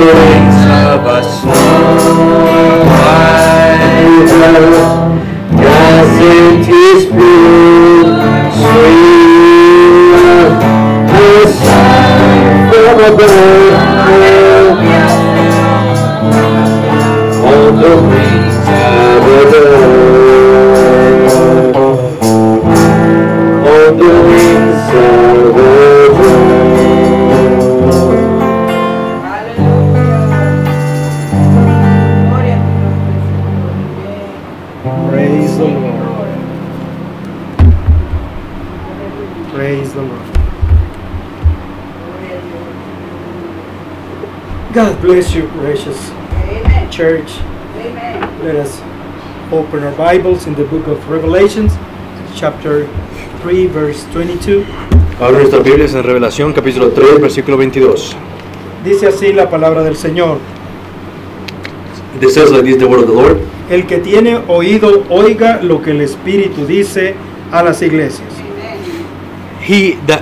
the wings of a snow white dove, cast His blue sweet, the sign from above, on the wings of a dove, on the wings of a dove. Praise the Lord. Praise the Lord. God bless you, precious church. Let us open our Bibles in the book of Revelations, chapter 3, verse 22. Abra nuestras Biblias en Revelación, capítulo 3, versículo 22. Dice así la palabra del Señor. It says like this, the word of the Lord. El que tiene oído, oiga lo que el Espíritu dice a las iglesias. He that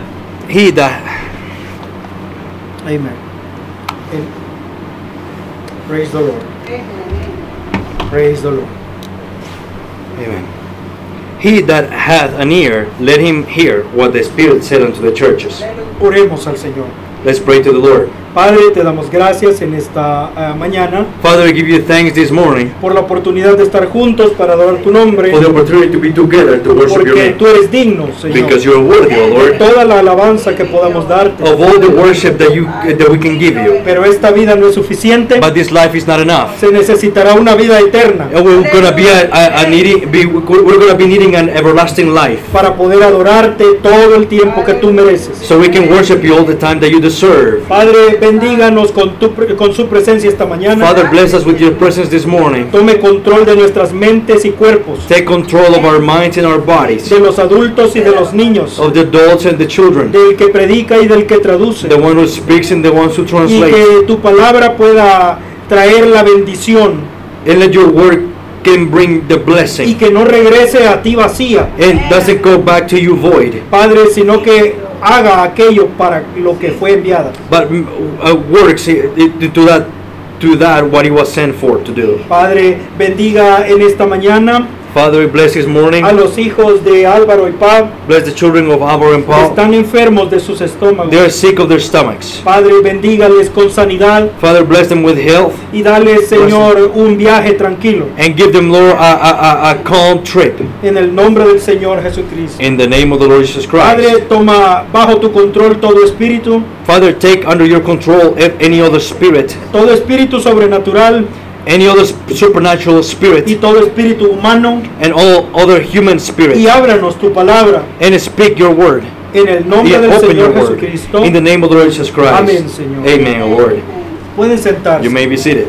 Amen. Praise the Lord. Praise the Lord. Amen. He that hath an ear, let him hear what the Spirit said unto the churches. Oremos al Señor. Let's pray to the Lord. Padre, te damos gracias en esta mañana Father, we give you thanks this morning por la oportunidad de estar juntos para adorar tu nombre, for the opportunity to be together to worship your porque name. tú eres digno, Señor, Because you are worthy, O de Lord, toda la alabanza que podamos darte. of all the worship that we can give you. Pero esta vida no es suficiente, But this life is not enough. se necesitará una vida eterna And we're gonna be needing an everlasting life, para poder adorarte todo el tiempo que tú mereces. so we can worship you all the time that you deserve. Padre, bendíganos con su presencia esta mañana. Father, bless us with your presence this morning. Tome control de nuestras mentes y cuerpos, Take control of our minds and our bodies, de los adultos y de los niños, of the adults and the children, del que predica y del que traduce, the one who speaks and the ones who y translate. que tu palabra pueda traer la bendición And let your word can bring the y blessing que no regrese a ti vacía, and doesn't go back to you void, Padre, sino que haga aquello para lo que fue enviada. but works to that what he was sent for to do. Padre, bendiga en esta mañana Father, we bless this morning. a los hijos de Álvaro y Pab, Bless the children of Álvaro and que Paul. están enfermos de sus estómagos. They are sick of their stomachs. Padre, bendígales con sanidad Father, bless them with health y dale, Señor, un viaje tranquilo. and give them, Lord, a calm trip. En el nombre del Señor Jesucristo. In the name of the Lord Jesus Christ. Padre, toma bajo tu control todo espíritu, Father, take under your control any other spirit, todo espíritu sobrenatural any other supernatural y spirit, todo espíritu humano, and all other human y spirit, ábranos tu palabra and speak your word. en el nombre del Open your Señor word. Jesucristo. In the name of the Lord Jesus Christ. Amén, Señor. Amen, O Lord. Pueden sentarse. You may be seated.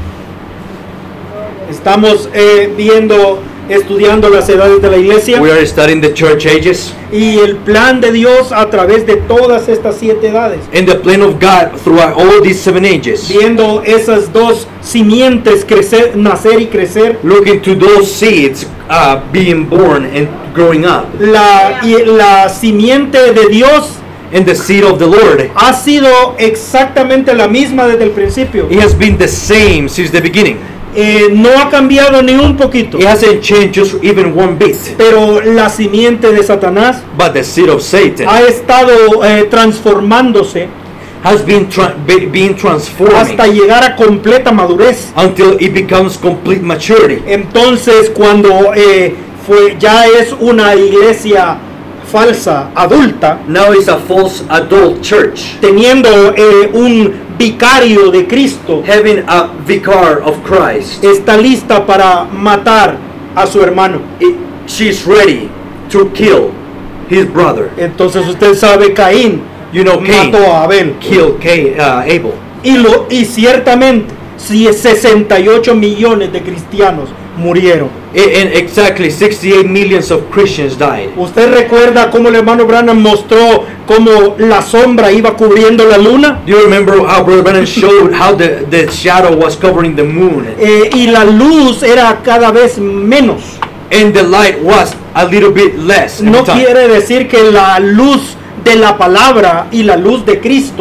Estamos estudiando las edades de la iglesia We are studying the church ages y el plan de Dios a través de todas estas 7 edades, and the plan of God throughout all these 7 ages. viendo esas dos simientes crecer, nacer y crecer. Looking to those seeds being born and growing up. La simiente de Dios And the seed of the Lord, ha sido exactamente la misma desde el principio. it has been the same since the beginning. No ha cambiado ni un poquito. It hasn't changed just even one bit. Pero la simiente de Satanás But the seed of Satan ha estado transformándose has been transforming hasta llegar a completa madurez. until it becomes complete maturity. Entonces, cuando ya es una iglesia falsa, adulta, Now it's a false adult church, teniendo un vicario de Cristo, having a vicar of Christ. está lista para matar a su hermano. She's ready to kill his brother. Entonces usted sabe, Caín You know, Cain mató a Abel. killed Abel. Y ciertamente, si 68 millones de cristianos murieron. And exactly 68 millions of Christians died. ¿Usted recuerda cómo el hermano Branham mostró cómo la sombra iba cubriendo la luna? Do you remember how Brother Branham showed how the shadow was covering the moon? Y la luz era cada vez menos. And the light was a little bit less. every No time. quiere decir que la luz de la palabra y la luz de Cristo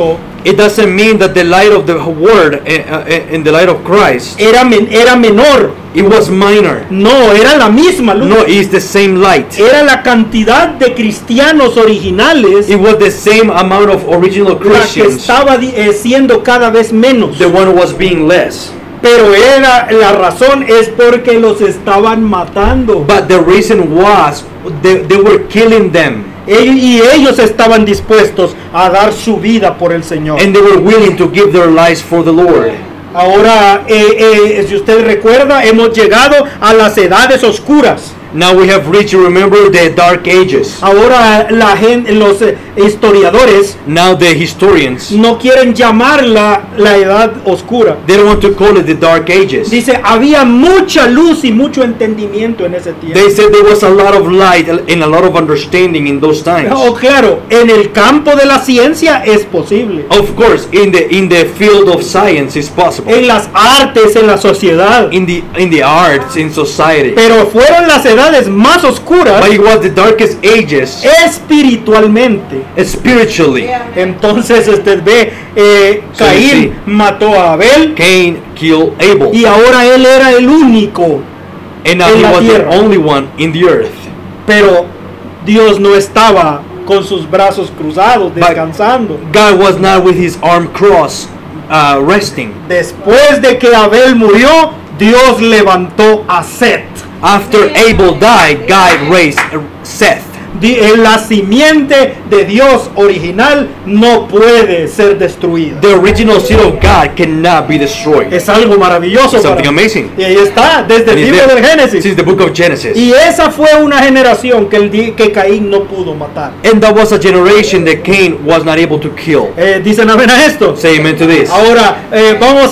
It doesn't mean that the light of the word in the light of Christ, era menor. it was minor. No, era la misma luz. No, it's the same light. Era la cantidad de cristianos originales It was the same amount of original la que Christians, estaba siendo cada vez menos. the one who was being less. Pero la razón es porque los estaban matando. But the reason was they were killing them. Y ellos estaban dispuestos a dar su vida por el Señor. And they were willing to give their lives for the Lord. Ahora, si usted recuerda, hemos llegado a las edades oscuras. Now we have reached, remember, the dark ages. Ahora los historiadores Now the historians, no quieren llamarla la edad oscura. they don't want to call it the dark ages. Dice, había mucha luz y mucho entendimiento en ese tiempo. They said there was a lot of light and a lot of understanding in those times. Oh, claro, en el campo de la ciencia es posible. Of course, in the field of science it's possible. En las artes, en la sociedad. In the arts, in society. Pero fueron las edades más oscuras But it was the darkest ages espiritualmente. spiritually. Entonces usted ve, Caín sí. mató a Abel Cain killed Abel. y ahora él era el único. And now en he la was tierra. the only one in the earth. Pero Dios no estaba con sus brazos cruzados descansando. God was not with his arm crossed, resting. Después de que Abel murió, Dios levantó a Set. After Abel died, God raised Seth. La simiente de Dios original no puede ser destruida. The original seed of God cannot be destroyed. Es algo maravilloso. Something para mí. amazing. Y ahí está, desde el And it's libro there. del Génesis. Since the book of Genesis. Y esa fue una generación que Caín no pudo matar. And that was a generation that Cain was not able to kill. Dicen amén a esto. Say amen to this. Ahora vamos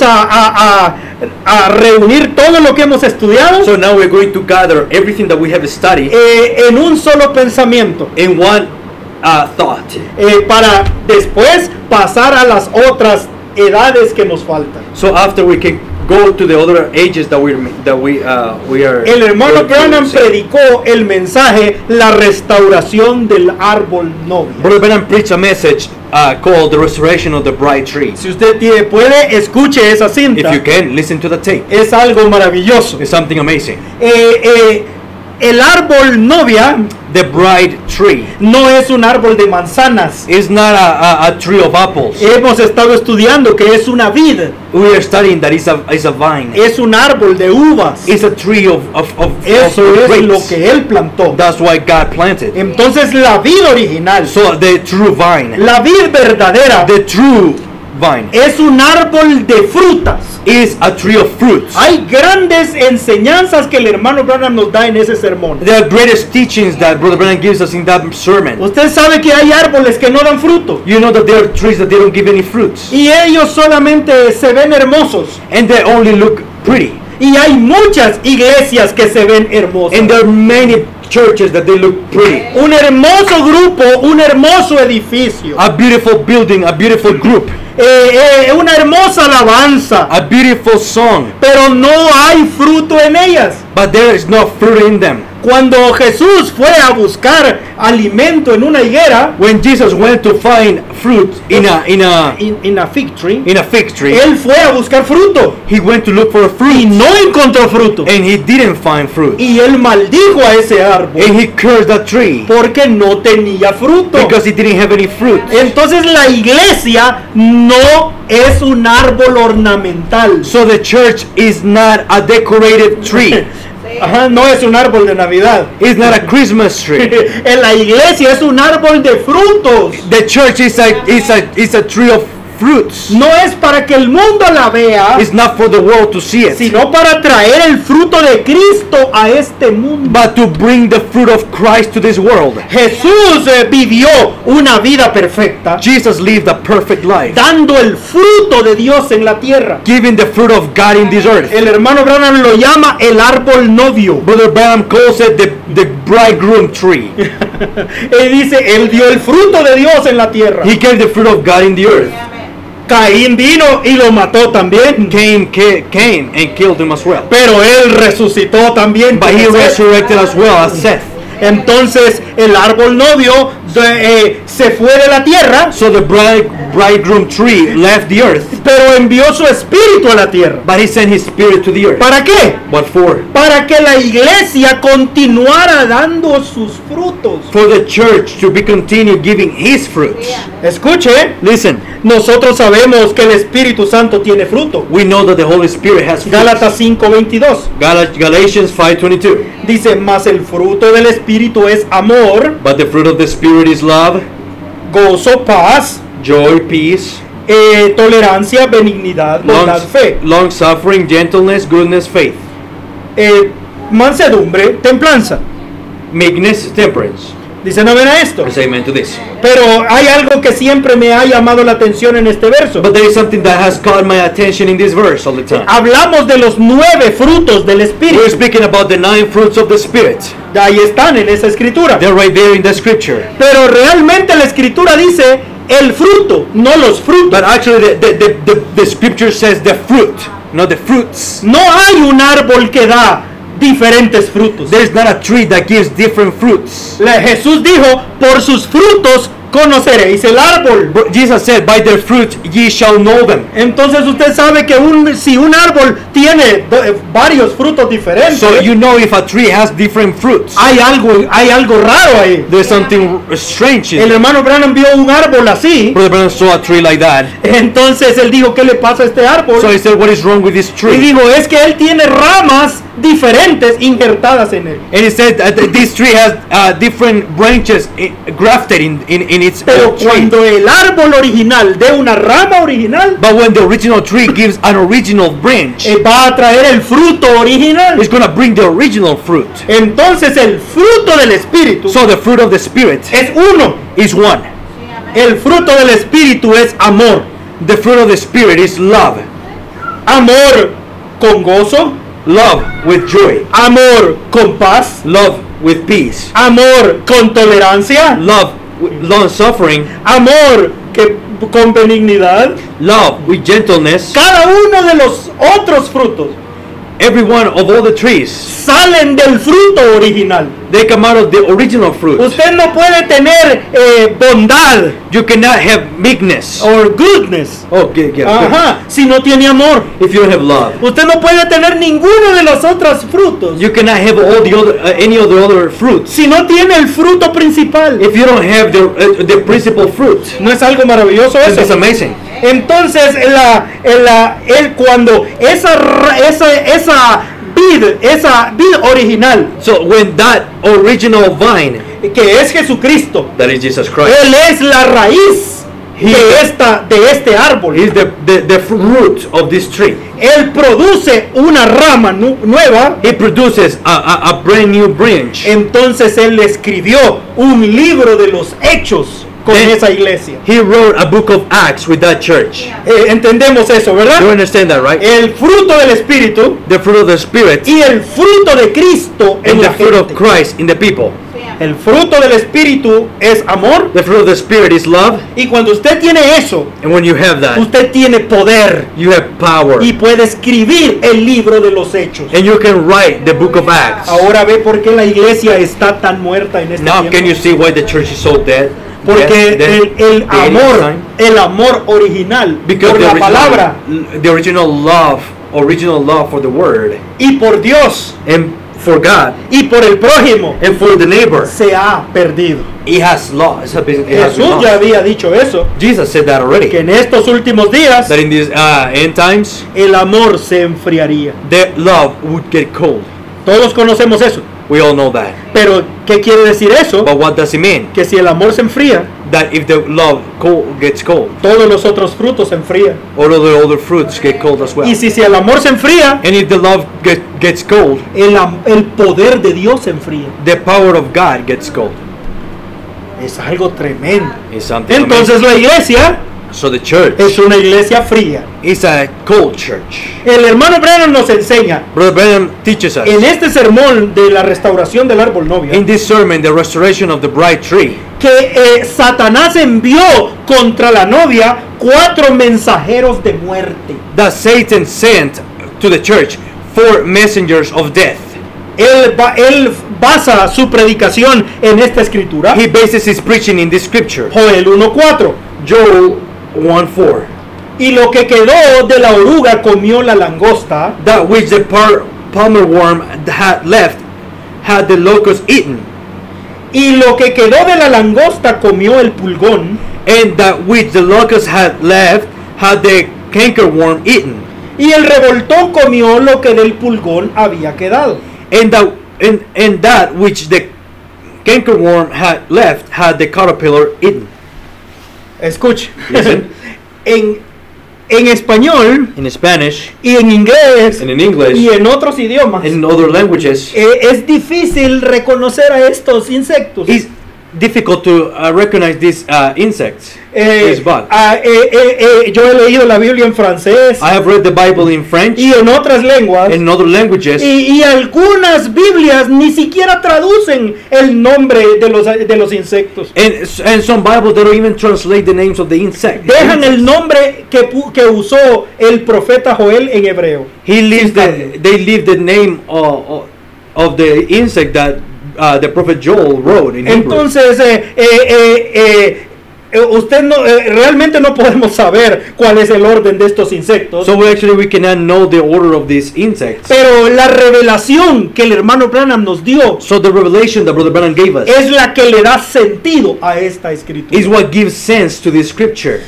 a reunir todo lo que hemos estudiado So now we're going to gather everything that we have studied en un solo pensamiento in one thought. para después pasar a las otras edades que nos faltan. So after we can go to the other ages that we are. El hermano going to Branham see. predicó el mensaje la restauración del árbol novio. Brother Branham preached a message called the restoration of the bright tree. Si usted puede, escuche esa If cinta. you can, listen to the tape. Es algo maravilloso. It's something amazing. El árbol novia The bright tree no es un árbol de manzanas. is not a tree of apples. Hemos estado estudiando que es una vid, We are studying that it's a vine. es un árbol de uvas. It's a tree of Eso es grapes. lo que él plantó. That's why God planted. Entonces la vid original, So the true vine, la vid verdadera, the true vine, es un árbol de frutas. is a tree of fruits. Hay grandes enseñanzas que el hermano Branham nos da en ese sermón. There are greatest teachings that Brother Branham gives us in that sermon. Usted sabe que hay árboles que no dan fruto You know that there are trees that they don't give any fruits, y ellos solamente se ven hermosos. and they only look pretty. Y hay muchas iglesias que se ven hermosas. And there are many churches that they look pretty. Un hermoso grupo, un hermoso edificio, A beautiful building, a beautiful group, una hermosa alabanza, a beautiful song, pero no hay fruto en ellas. but there is no fruit in them. Cuando Jesús fue a buscar alimento en una higuera, When Jesus went to find fruit in a fig tree, a fig tree, él fue a buscar fruto he went to look for y fruit, no encontró fruto. and he didn't find fruit. Y él maldijo a ese árbol And he cursed that tree porque no tenía fruto. because he didn't have any fruit. Entonces la iglesia no es un árbol ornamental. So the church is not a decorated tree. Ajá, no es un árbol de Navidad. It's not a Christmas tree. En la iglesia es un árbol de frutos. The church is a tree of fruits. No es para que el mundo la vea, It's not for the world to see it, sino para traer el fruto de Cristo a este mundo. but to bring the fruit of Christ to this world. Jesús vivió una vida perfecta, Jesus lived a perfect life, dando el fruto de Dios en la tierra. giving the fruit of God in this earth. El hermano Branham lo llama el árbol novio. Brother Branham calls it the bridegroom tree. Él dice, él dio el fruto de Dios en la tierra. He gave the fruit of God in the earth. Caín vino y lo mató también. Cain came and killed him as well. Pero él resucitó también. But he como Seth. resurrected as well as Seth. Entonces el árbol novio se fue de la tierra, So the bridegroom tree left the earth, pero envió su espíritu a la tierra. but he sent his spirit to the earth. ¿Para qué? What for? Para que la iglesia continuara dando sus frutos. For the church to be continue giving his fruits. Escuche, Listen, nosotros sabemos que el Espíritu Santo tiene fruto. we know that the Holy Spirit has fruits. Gálatas 5:22 Galatians 5:22. dice, mas el fruto del Espíritu es amor, But the fruit of the Spirit is love, gozo, paz, joy, peace, tolerancia, benignidad, bondad, fe, long suffering, gentleness, goodness, faith, mansedumbre, templanza. meekness, temperance. Dice no ven a esto. I say amen to this. Pero hay algo que siempre me ha llamado la atención en este verso. But there is something that has caught my attention in this verse all the time. Hablamos de los 9 frutos del We're Espíritu. speaking about the 9 fruits of the Spirit. Ahí están en esa escritura. They're right there in the scripture. Pero realmente la escritura dice el fruto, no los frutos. But actually the scripture says the fruit, not the fruits. No hay un árbol que da diferentes frutos. There's not a tree that gives different fruits. Jesús dijo, por sus frutos conoceréis el árbol. Jesus said, by their fruit ye shall know them. Entonces usted sabe que si un árbol tiene varios frutos diferentes, So you know if a tree has different fruits. hay algo raro ahí. There's something strange in El it. hermano Branham vio un árbol así, Brother Branham saw a tree like that. entonces él dijo, ¿qué le pasa a este árbol? So he said, what is wrong with this Y tree? dijo, es que él tiene ramas diferentes injertadas en él. And he said that this tree has different branches grafted in its Pero tree. cuando el árbol original dé una rama original, But when the original tree gives an original branch, va a traer el fruto original. it's going to bring the original fruit. Entonces el fruto del Espíritu So the fruit of the Spirit es uno. is one. El fruto del Espíritu es amor. The fruit of the Spirit is love. Amor con gozo, Love with joy. amor con paz, Love with peace. amor con tolerancia, Love with long suffering. amor con benignidad. Love with gentleness. Cada uno de los otros frutos Every one of all the trees, salen del fruto original. they come out of the original fruit. Usted no puede tener bondad You cannot have meekness. or goodness, Oh, yeah. ajá, si no tiene amor. If you don't have love, Usted no puede tener ninguno de los otros frutos you cannot have all the other any of the other fruits. si no tiene el fruto principal. If you don't have the principal fruit, ¿No es algo maravilloso it's eso? amazing. Entonces, cuando esa vid original, So when that original vine, que es Jesucristo, that is Jesus Christ, Él es la raíz de este árbol. is the fruit of this tree. Él produce una rama nueva. It produces a brand new branch. Entonces Él escribió un libro de los hechos con esa iglesia. He wrote a book of Acts with that church. Entendemos eso, ¿verdad? You understand that, right? El fruto del Espíritu The fruit of the Spirit y el fruto de Cristo en and the la fruit of gente. Christ in the people. El fruto del Espíritu es amor, The fruit of the Spirit is love, y cuando usted tiene eso, and when you have that, usted tiene poder you have power, y puede escribir el libro de los hechos. and you can write the book of Acts. Ahora ve por qué la iglesia está tan muerta en este Now tiempo. can you see why the church is so dead? Porque Dead in time? el amor original Because por la palabra the original love for the word y por Dios and for God y por el prójimo and for the neighbor, se ha perdido. it has lost. It has been Jesús ya lost. había dicho eso, Jesus said that already. que en estos últimos días That in these end times, el amor se enfriaría. the love would get cold. Todos conocemos eso. We all know that. Pero ¿qué quiere decir eso? But what does it mean? Que si el amor se enfría, That if the love gets cold, todos los otros frutos se enfrían. all of the other fruits get cold as well. Y si el amor se enfría, And if the love gets cold, el poder de Dios se enfría. the power of God gets cold. Es algo tremendo. It's something Entonces la iglesia amazing. So the church es una iglesia fría. is a cold church. El hermano Branham nos enseña Brother Branham teaches us en este sermón de la restauración del árbol novio in this sermon, the restoration of the bride tree, que Satanás envió contra la novia 4 mensajeros de muerte. that Satan sent to the church 4 messengers of death. él basa su predicación en esta escritura. He bases his preaching in this scripture. Joel 1:4. Joel 1:4. Y lo que quedó de la oruga comió la langosta. That which the palmer worm had left had the locust eaten. Y lo que quedó de la langosta comió el pulgón. And that which the locust had left had the cankerworm eaten. Y el revoltón comió lo que del pulgón había quedado. And that which the cankerworm had left had the caterpillar eaten. Escuche. Listen. En español, In Spanish, y en inglés, and in English, y en otros idiomas, in other languages, es difícil reconocer a estos insectos. it's difficult to recognize these insects, these bugs. Yo he leído la Biblia en francés I have read the Bible in French, y en otras lenguas, in other languages, y algunas Biblias ni siquiera traducen el nombre de los insectos. and some Bibles they don't even translate the names of the insect. Dejan el nombre que usó el profeta Joel en hebreo. They leave the name of the insect that the prophet Joel wrote in Hebrew. Entonces, realmente no podemos saber cuál es el orden de estos insectos. So we cannot know the order of these insects. Pero la revelación que el hermano Branham nos dio So the revelation that Brother Branham gave us es la que le da sentido a esta escritura. is what gives sense to this scripture.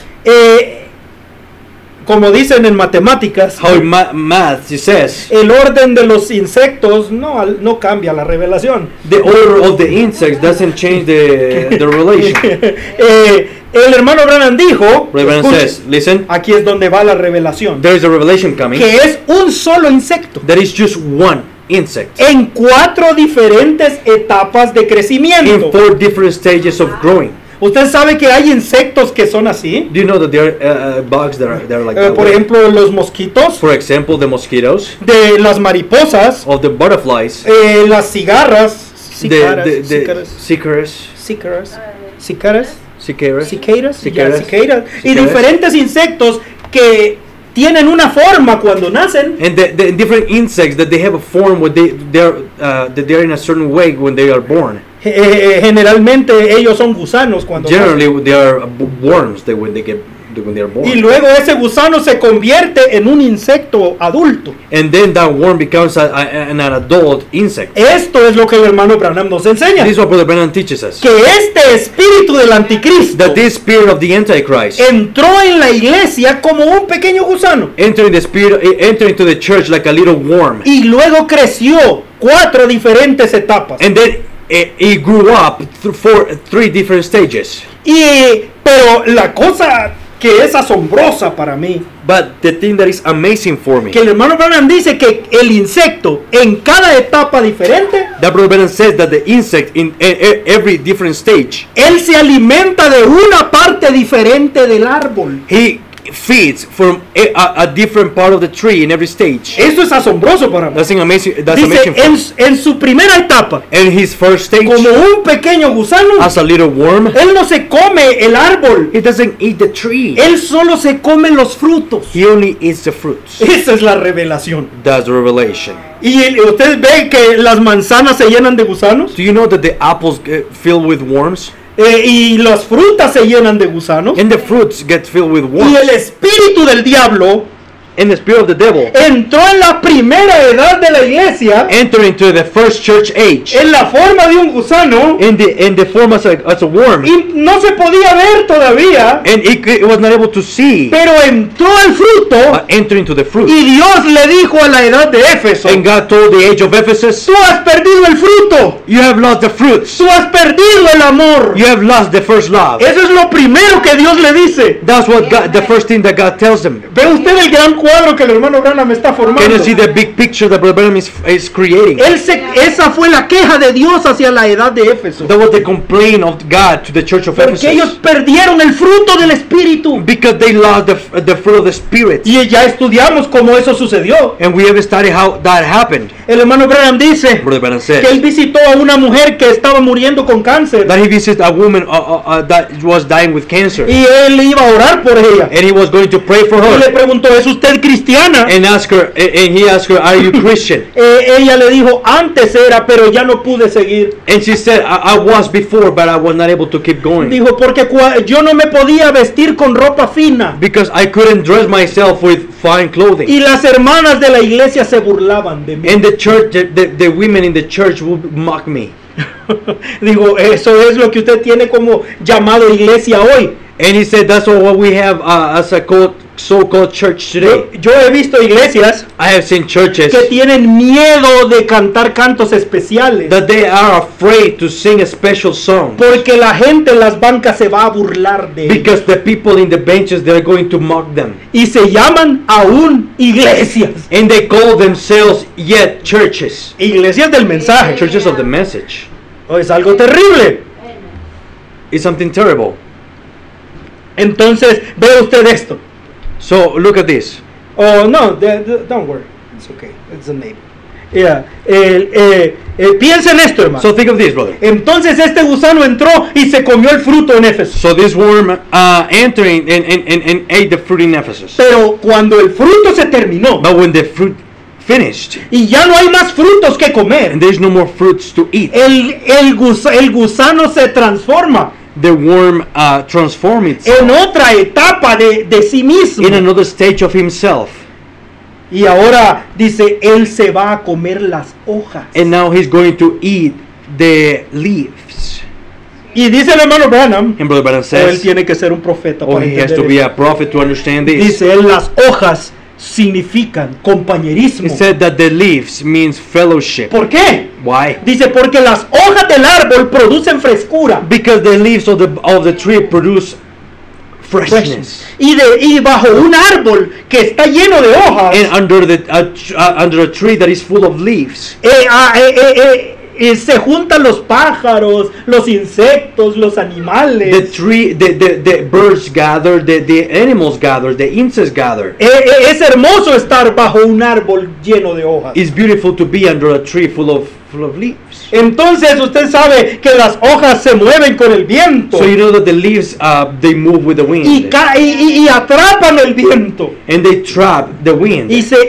Como dicen en matemáticas, How in math it says el orden de los insectos no cambia la revelación. the order of the insects doesn't change the revelation. El hermano Branham dijo, Brother Branham escuche, says, listen, aquí es donde va la revelación, there is a revelation coming que es un solo insecto that is just one insect en 4 diferentes etapas de in crecimiento. 4 different stages of growing. Usted sabe que hay insectos que son así. Do you know that there are bugs that are like that Por way? ejemplo, los mosquitos, For example, the mosquitoes, de las mariposas, of the butterflies, las cigarras, the cicaras, cicaras, y diferentes insectos que tienen una forma cuando nacen. and the different insects that they have a form where they're in a certain way when they are born. Generalmente ellos son gusanos cuando nacen. Generally, they are worms when they are born. Y luego ese gusano se convierte en un insecto adulto. And then that worm becomes an adult insect. Esto es lo que el hermano Branham nos enseña. This is what Brother Branham teaches us. Que este espíritu del anticristo That this spirit of the Antichrist entró en la iglesia como un pequeño gusano enter into the church like a little worm. y luego creció 4 diferentes etapas. And then it grew up through 3 different stages. Pero la cosa que es asombrosa para mí, But the thing that is amazing for me, que el hermano Branham dice que el insecto en cada etapa diferente, that Brother Branham says that the insect in every different stage, él se alimenta de una parte diferente del árbol. he feeds from a different part of the tree in every stage. Eso es asombroso para mí. That's amazing. That's Dice, amazing for me. en su primera etapa, And his first stage, como un pequeño gusano, as a little worm, él no se come el árbol, he doesn't eat the tree. él solo se come los frutos. He only eats the fruits. Esa es la revelación. That's the revelation. Y usted ve que las manzanas se llenan de gusanos, Do you know that the apples get filled with worms? y las frutas se llenan de gusanos, And the fruits get filled with y worms. el espíritu del diablo And the spirit of the devil entró en la primera edad de la iglesia enter into the first church age en la forma de un gusano in the form as a worm. y no se podía ver todavía, And it was not able to see, pero entró al fruto enter into the fruit. y Dios le dijo a la edad de Éfeso, And God told the age of Ephesus, tú has perdido el fruto, you have lost the fruits. tú has perdido el amor. You have lost the first love. Eso es lo primero que Dios le dice. That's what God, the first thing that God tells them. ¿Ve usted el gran cuadro que el hermano Branham está formando? Can you see the big picture that Brother Branham is creating? Esa fue la queja de Dios hacia la edad de Éfeso, That was the complaint of God to the church of porque ellos Ephesus. perdieron el fruto del Espíritu. Because they lost the fruit of the Spirit. Y ya estudiamos cómo eso sucedió. And we have studied how that happened. El hermano Branham dice Brother Branham que él said visitó a una mujer que estaba muriendo con cáncer that he visited a woman that was dying with cancer. y él iba a orar por ella. And he was going to pray for Y le her. preguntó, ¿es usted usted cristiana? and he asked her, "Are you Christian?" Ella le dijo, antes era, pero ya no pude seguir. And she said, I was before, but I was not able to keep going. Dijo, porque yo no me podía vestir con ropa fina. Because I couldn't dress myself with fine clothing. Y las hermanas de la iglesia se burlaban de mí. And the church, the women in the church would mock me. Digo, eso es lo que usted tiene como llamado iglesia hoy. And he said, that's what we have as a so-called church today. Yo he visto iglesias I have seen churches que tienen miedo de cantar cantos especiales, that they are afraid to sing a special song. porque la gente en las bancas se va a burlar de ellos. Because the people in the benches, they're going to mock them. Y se llaman aún iglesias. And they call themselves yet churches. Iglesias del mensaje. Churches of the message. Oh, es algo terrible. It's something terrible. Entonces, ve usted esto. So look at this. Oh, no, don't worry. It's okay. It's a neighbor. Yeah. Piensa en esto, hermano. So think of this, brother. Entonces este gusano entró y se comió el fruto en Éfeso. So this worm entering and ate the fruit in Ephesus. Pero cuando el fruto se terminó But when the fruit finished, y ya no hay más frutos que comer, and there's no more fruits to eat, el gusano se transforma the worm transforms itself en otra etapa de sí mismo. in another stage of himself. Y ahora dice, él se va a comer las hojas. And now he's going to eat the leaves. Y dice el hermano Branham, And Brother Branham él says, tiene que ser un profeta oh, para he has entender to be esto. a prophet to understand this. Dice él, las hojas significan compañerismo. He said that the leaves means fellowship. ¿Por qué? Why? Dice, porque las hojas del árbol producen frescura. Because the leaves of the tree produce freshness. Y bajo un árbol que está lleno de hojas, And under a tree that is full of leaves, se juntan los pájaros, los insectos, los animales. the birds gather, the animals gather, the insects gather. Es hermoso estar bajo un árbol lleno de hojas. It's beautiful to be under a tree full of leaves. Entonces usted sabe que las hojas se mueven con el viento So you know that the leaves they move with the wind, y atrapan el viento. and they trap the wind,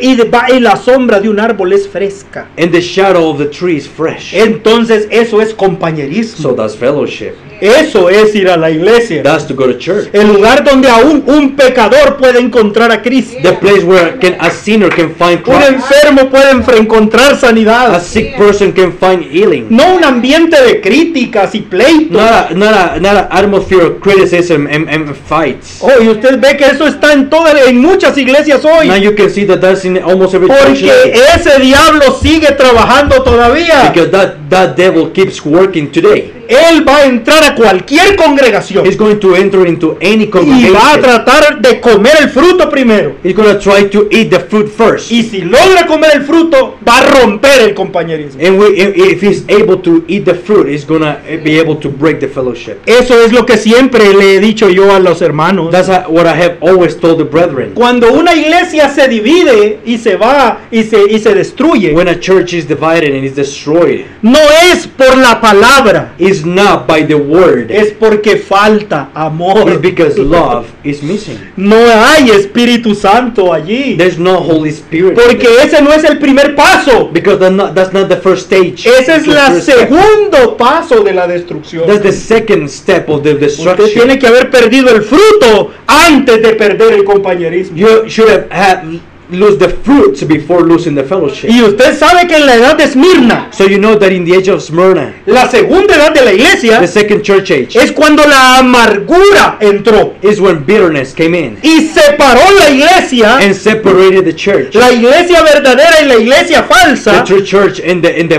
Y la sombra de un árbol es fresca. and the shadow of the tree is fresh. Entonces eso es compañerismo. So that's fellowship. Eso es ir a la iglesia. That's to go to church. El lugar donde aún un pecador puede encontrar a Cristo. The place where a sinner can find Un Christ. enfermo puede encontrar sanidad. A sick person can find healing. No un ambiente de críticas y pleitos. Not an atmosphere of criticism and fights. Oh, y usted ve que eso está en muchas iglesias hoy. Now you can see that that's in almost every church Porque today. ese diablo sigue trabajando todavía. Because that devil keeps working today. Él va a entrar a cualquier congregación He's going to enter into any y va a congregation. tratar de comer el fruto primero. He's going to try to eat the fruit first. Y si logra comer el fruto, va a romper el compañerismo. And if he's able to eat the fruit, he's going to be able to break the fellowship. Eso es lo que siempre le he dicho yo a los hermanos. That's what I have always told the brethren. Cuando una iglesia se divide y se va y se destruye, When a church is divided and is destroyed, no es por la palabra, it's not by the word. es porque falta amor. It's because love is missing. No hay Espíritu Santo allí. There's no Holy Spirit. Porque ese no es el primer paso. Because that's not the first stage. Ese es The el first step. segundo paso de la destrucción. That's the second step of the Usted destruction. tiene que haber perdido el fruto antes de perder el compañerismo. You should have lose the fruits before losing the fellowship. Y usted sabe que en la edad de Esmirna, So you know that in the age of Smyrna, la segunda edad de la iglesia, the second church age, es cuando la amargura entró is when bitterness came in y separó la iglesia, and separated the church. la iglesia verdadera y la iglesia The falsa true church and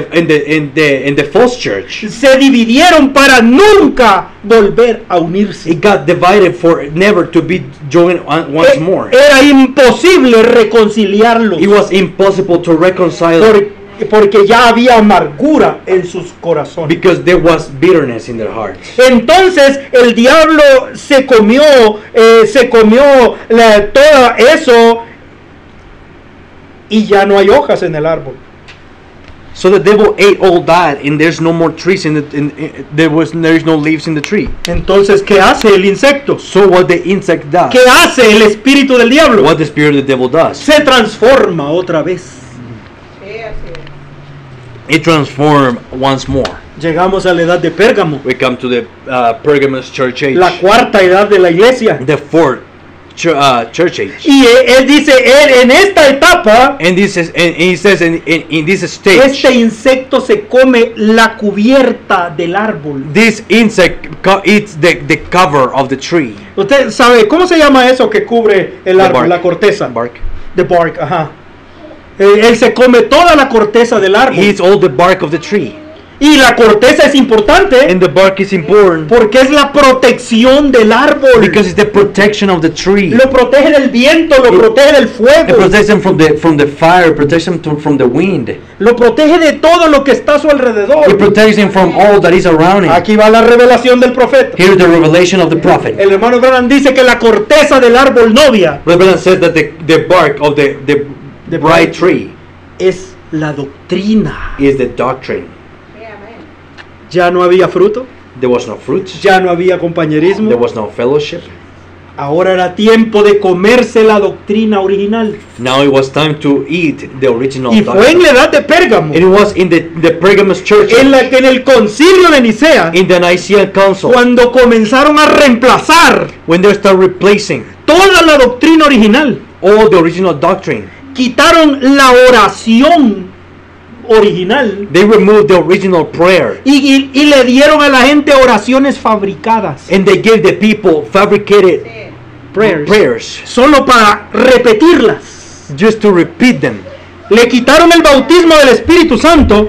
the false church. se dividieron para nunca volver a unirse. It got divided for never to be joined once more. Era imposible reconciliarlos It was impossible to reconcile porque ya había amargura en sus corazones. because there was bitterness in their hearts. Entonces el diablo se comió todo eso y ya no hay hojas en el árbol. So the devil ate all that, and there's no more trees there's no leaves in the tree. Entonces, ¿qué hace el insecto? So what the insect does, ¿Qué hace el espíritu del diablo? what the spirit of the devil does, Se transforma otra vez. it transforms once more. Llegamos a la edad de Pérgamo, We come to the Pergamos church age, la cuarta edad de la iglesia. the fourth church age. Y él dice, en esta etapa, And he says in this stage, este insecto se come la cubierta del árbol. this insect eats the cover of the tree. Usted sabe, ¿cómo se llama eso que cubre el The árbol, bark. la corteza? Bark. The bark, ajá. Él se come toda la corteza del árbol. He eats all the bark of the tree. Y la corteza es importante And the bark is important porque es la protección del árbol. because it's the protection of the tree. Lo protege del viento, lo protege del It fuego, protects them from the fire, protects them from the wind. lo protege de todo lo que está a su It alrededor. protects them from all that is around him. Aquí va la revelación del profeta. Here's the revelation of the prophet. El hermano Branham dice que la corteza del árbol novia Revelation says that the bark of the The bright bark. tree es la doctrina. is the doctrine. Ya no había fruto, There was no fruit. ya no había compañerismo. There was no fellowship. Ahora era tiempo de comerse la doctrina original. Now it was time to eat the original Y fue en doctrine. la edad de Pérgamo, And it was in the Pergamos church, en la que en el concilio de Nicea, in the Nicene Council, cuando comenzaron a reemplazar when they start replacing toda la doctrina original, all the original doctrine. quitaron la oración original They removed the original prayer. y le dieron a la gente oraciones fabricadas, And they gave the people fabricated prayers solo para repetirlas. just to repeat them. Le quitaron el bautismo del Espíritu Santo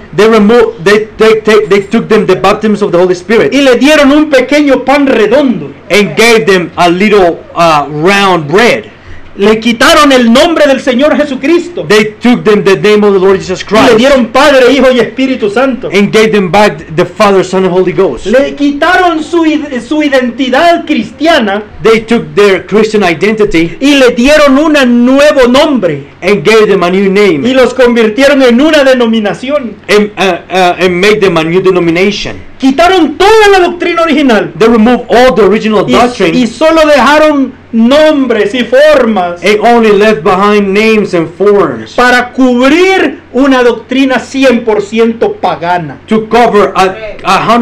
They took them the baptisms of the Holy Spirit y le dieron un pequeño pan redondo. and gave them a little round bread. Le quitaron el nombre del Señor Jesucristo They took them the name of the Lord Jesus y le Christ dieron Padre, Hijo y Espíritu Santo. and gave them back the Father, Son, and Holy Ghost. Le quitaron su identidad cristiana They took their Christian identity y le dieron un nuevo nombre and gave them a new y name los convirtieron en una denominación. and made them a new denomination. Quitaron toda la doctrina original They removed all the original y doctrine solo dejaron nombres y formas and only left behind names and forms para cubrir una doctrina 100% pagana. to cover a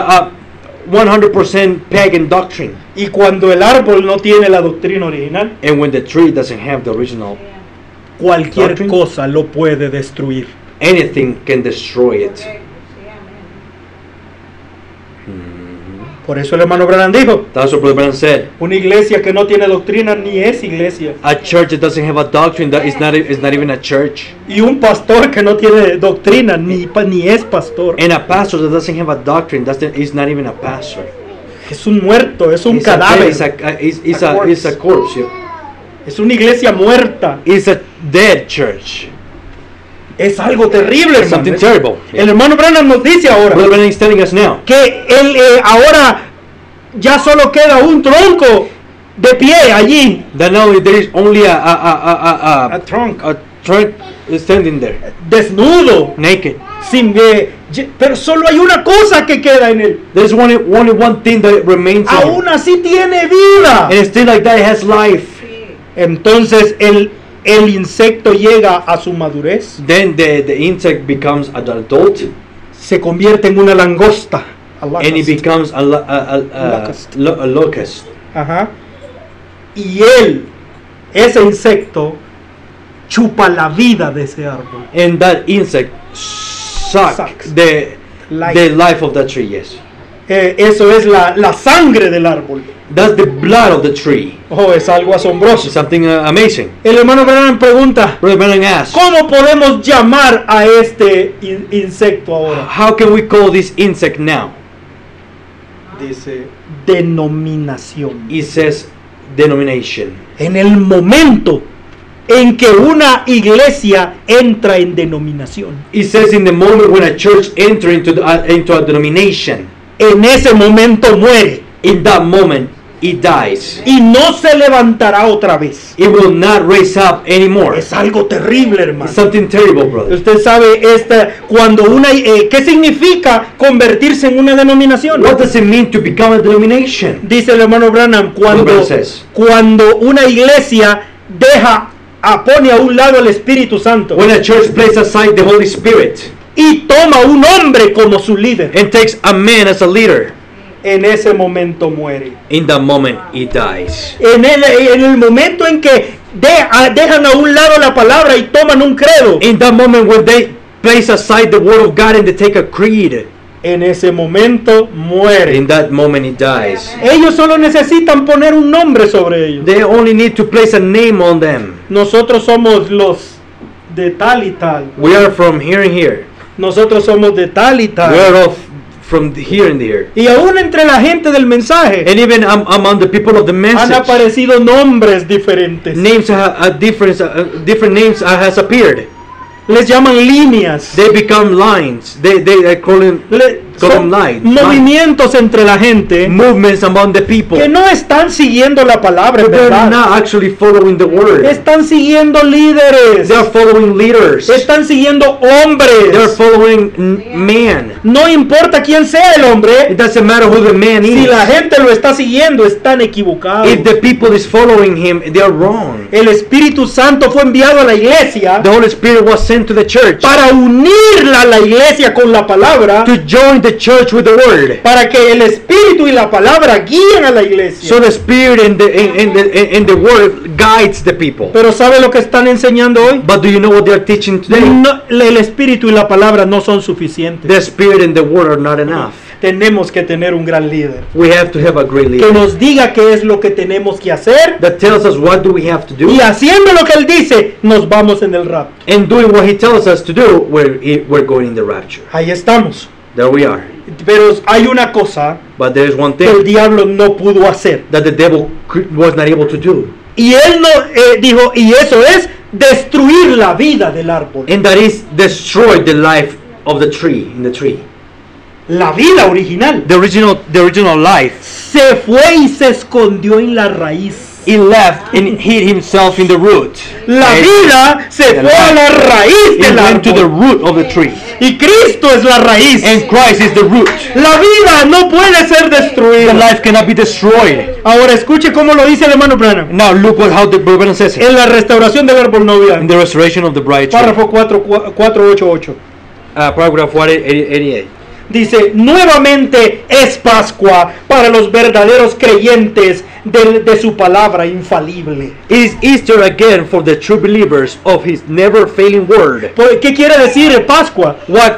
100% pagan doctrine. Y cuando el árbol no tiene la doctrina original, And when the tree doesn't have the original, cualquier Doctrine. cosa lo puede destruir. anything can destroy it. Por eso el hermano Branham dijo, That's what Brother Branham said. una iglesia que no tiene doctrina ni es iglesia. A church that doesn't have a doctrine that is not even a church. Y un pastor que no tiene doctrina ni es pastor. And a pastor that doesn't have a doctrine is not even a pastor. Es un muerto, es un It's a dead- cadáver. it's a corpse. Yeah. Es una iglesia muerta. It's a dead church. Es algo terrible, hermano. Something terrible. El hermano Branham nos dice ahora Brother Branham is telling us now que él ahora ya solo queda un tronco de pie allí. that now there is only a trunk. trunk standing there, Desnudo. naked. Sin pero solo hay una cosa que queda en él. There's only one thing that remains in him. Aún así tiene vida. And still like that it has life. Entonces el insecto llega a su madurez, Then the insect becomes an adult se convierte en una langosta. A and it locust. becomes a Locust. locust. Ajá. Y ese insecto, chupa la vida de ese árbol. And that insect sucks Sucks. the life of that tree. Yes, Eso es la sangre del árbol. that's the blood of the tree. Oh, es algo asombroso. It's something amazing. El hermano Branham pregunta, Brother Branham asks, ¿cómo podemos llamar a este insecto ahora? how can we call this insect now? Dice, denominación. It says denomination. En el momento en que una iglesia entra en denominación, It says in the moment when a church enters into a denomination, en ese momento muere. in that moment it dies. y no se levantará otra vez. It will not raise up anymore. Es algo terrible, hermano. It's something terrible, brother. Usted sabe cuando ¿qué significa convertirse en una denominación? What does it mean to become a denomination? Dice el hermano Branham, Brother says. cuando una iglesia pone a un lado al Espíritu Santo When a church places aside the Holy Spirit y toma un hombre como su líder, and takes a man as a leader, en ese momento muere. in that moment he dies. En el momento en que dejan a un lado la palabra y toman un credo, In that moment when they place aside the word of God and they take a creed, en ese momento muere. in that moment he dies. Ellos solo necesitan poner un nombre sobre ellos. They only need to place a name on them. Nosotros somos los de tal y tal. We are from here and here. Nosotros somos de tal y We tal. are all from here and there. Y aún entre la gente del mensaje And even among the people of the han message, aparecido nombres diferentes. names different names has appeared. Les llaman líneas. They become lines. They call them Son lines. movimientos entre la gente Movements among the people. que no están siguiendo la palabra, But they're ¿verdad? not actually following the word. Están siguiendo líderes. They are following leaders. Están siguiendo They are hombres. following man. No importa quién sea el It hombre, doesn't matter who the man si is. la gente lo está siguiendo, están equivocados. If the people is following him, they are wrong. El Espíritu Santo fue enviado a la iglesia The Holy Spirit was sent to the church para unirla a la iglesia con la palabra, to join the church with the word. para que el Espíritu y la palabra guíen a la iglesia. So the Spirit and the word guides the people. Pero ¿sabe lo que están enseñando hoy? But do you know what they are teaching today? No, el Espíritu y la palabra no son suficientes. The Spirit and the word are not enough. Tenemos que tener un gran líder We have to have a great que leader nos diga qué es lo que tenemos que hacer, that tells us what do we have to do, y haciendo lo que él dice, nos vamos en el rapto. and doing what He tells us to do, we're going in the rapture. Ahí estamos. There we are. Pero hay una cosa But there is one que el thing diablo no pudo hacer. that the devil was not able to do, Y él no dijo, y eso es destruir la vida del árbol. and that is destroy the life of the tree, in the tree. La vida original The original life. se fue y se escondió en la raíz. He left and hid himself in the root. La And vida se the fue a la raíz he del went to the árbol. root of the tree. Y Cristo es la raíz. And Christ is the root. La vida no puede ser The destruida. life cannot be destroyed. Ahora escuche cómo lo dice el hermano Branham. Now look how the Bible says it. En la restauración del árbol no In había. the restoration of the bride tree. Párrafo 488. Paragraph 488. Dice, nuevamente es Pascua para los verdaderos creyentes de su palabra infalible. It is Easter again for the true believers of His never failing word. ¿Qué quiere decir Pascua?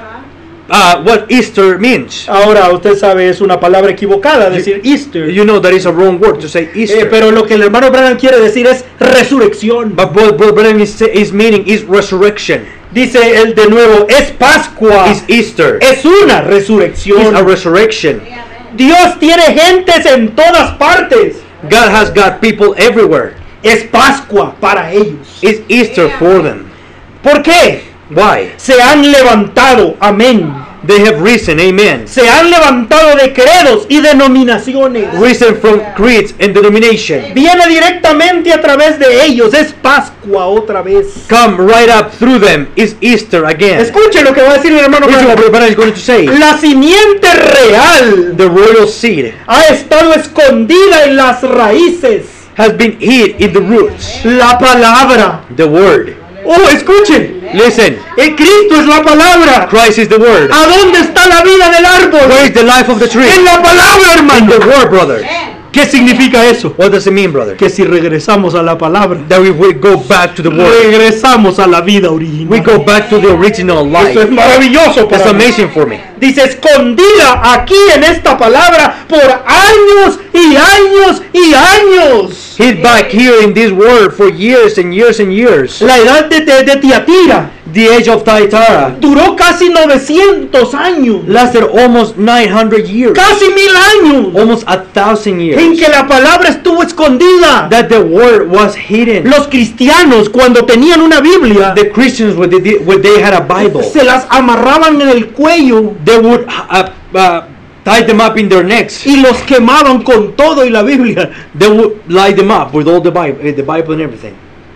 What Easter means. Ahora usted sabe, es una palabra equivocada decir Easter. You know that is a wrong word to say Easter. Pero lo que el hermano Branham quiere decir es resurrección. But what Branham is meaning is resurrection. Dice él de nuevo, es Pascua. Is Easter. Es una Is a resurrección. resurrection. Dios tiene gentes en todas partes. God has got people everywhere. Es Pascua para ellos. It's Easter for them. ¿Por qué? Why? Se han levantado, amén. They have risen, amen. Se han levantado de credos y denominaciones. Risen from creeds and denomination. Viene directamente a través de ellos. Es Pascua otra vez. Come right up through them is Easter again. Escuche lo que va a decir el hermano Listen what Branham. Branham is going to say. La simiente real The royal seed ha estado escondida en las raíces. has been hid in the roots. La palabra. The word. Oh, escuchen. Listen. Cristo es la palabra. Christ is the word. ¿A dónde está la vida del árbol? Where is the life of the tree? En la palabra, In hermano. the word, brother. ¿Qué significa eso? What does it mean, brother? Que si regresamos a la palabra, That we go back to the word. regresamos a la vida We original. go back to the original Eso es life. maravilloso That's para mí. amazing for me. Dice, escondida aquí en esta palabra por años y años y años. Hid back here in this word for years and years and years. La edad de Tiatira The age of Thyatira duró casi 900 años. lasted almost 900 years. Casi 1000 años. Almost 1,000 En years. que la palabra estuvo escondida. That the word was hidden. Los cristianos, cuando tenían una Biblia, The Christians, when they had a Bible, se las amarraban en el cuello they would tied them up in their necks. y los quemaban con todo y la Biblia. They would light them up with all the Bible and everything.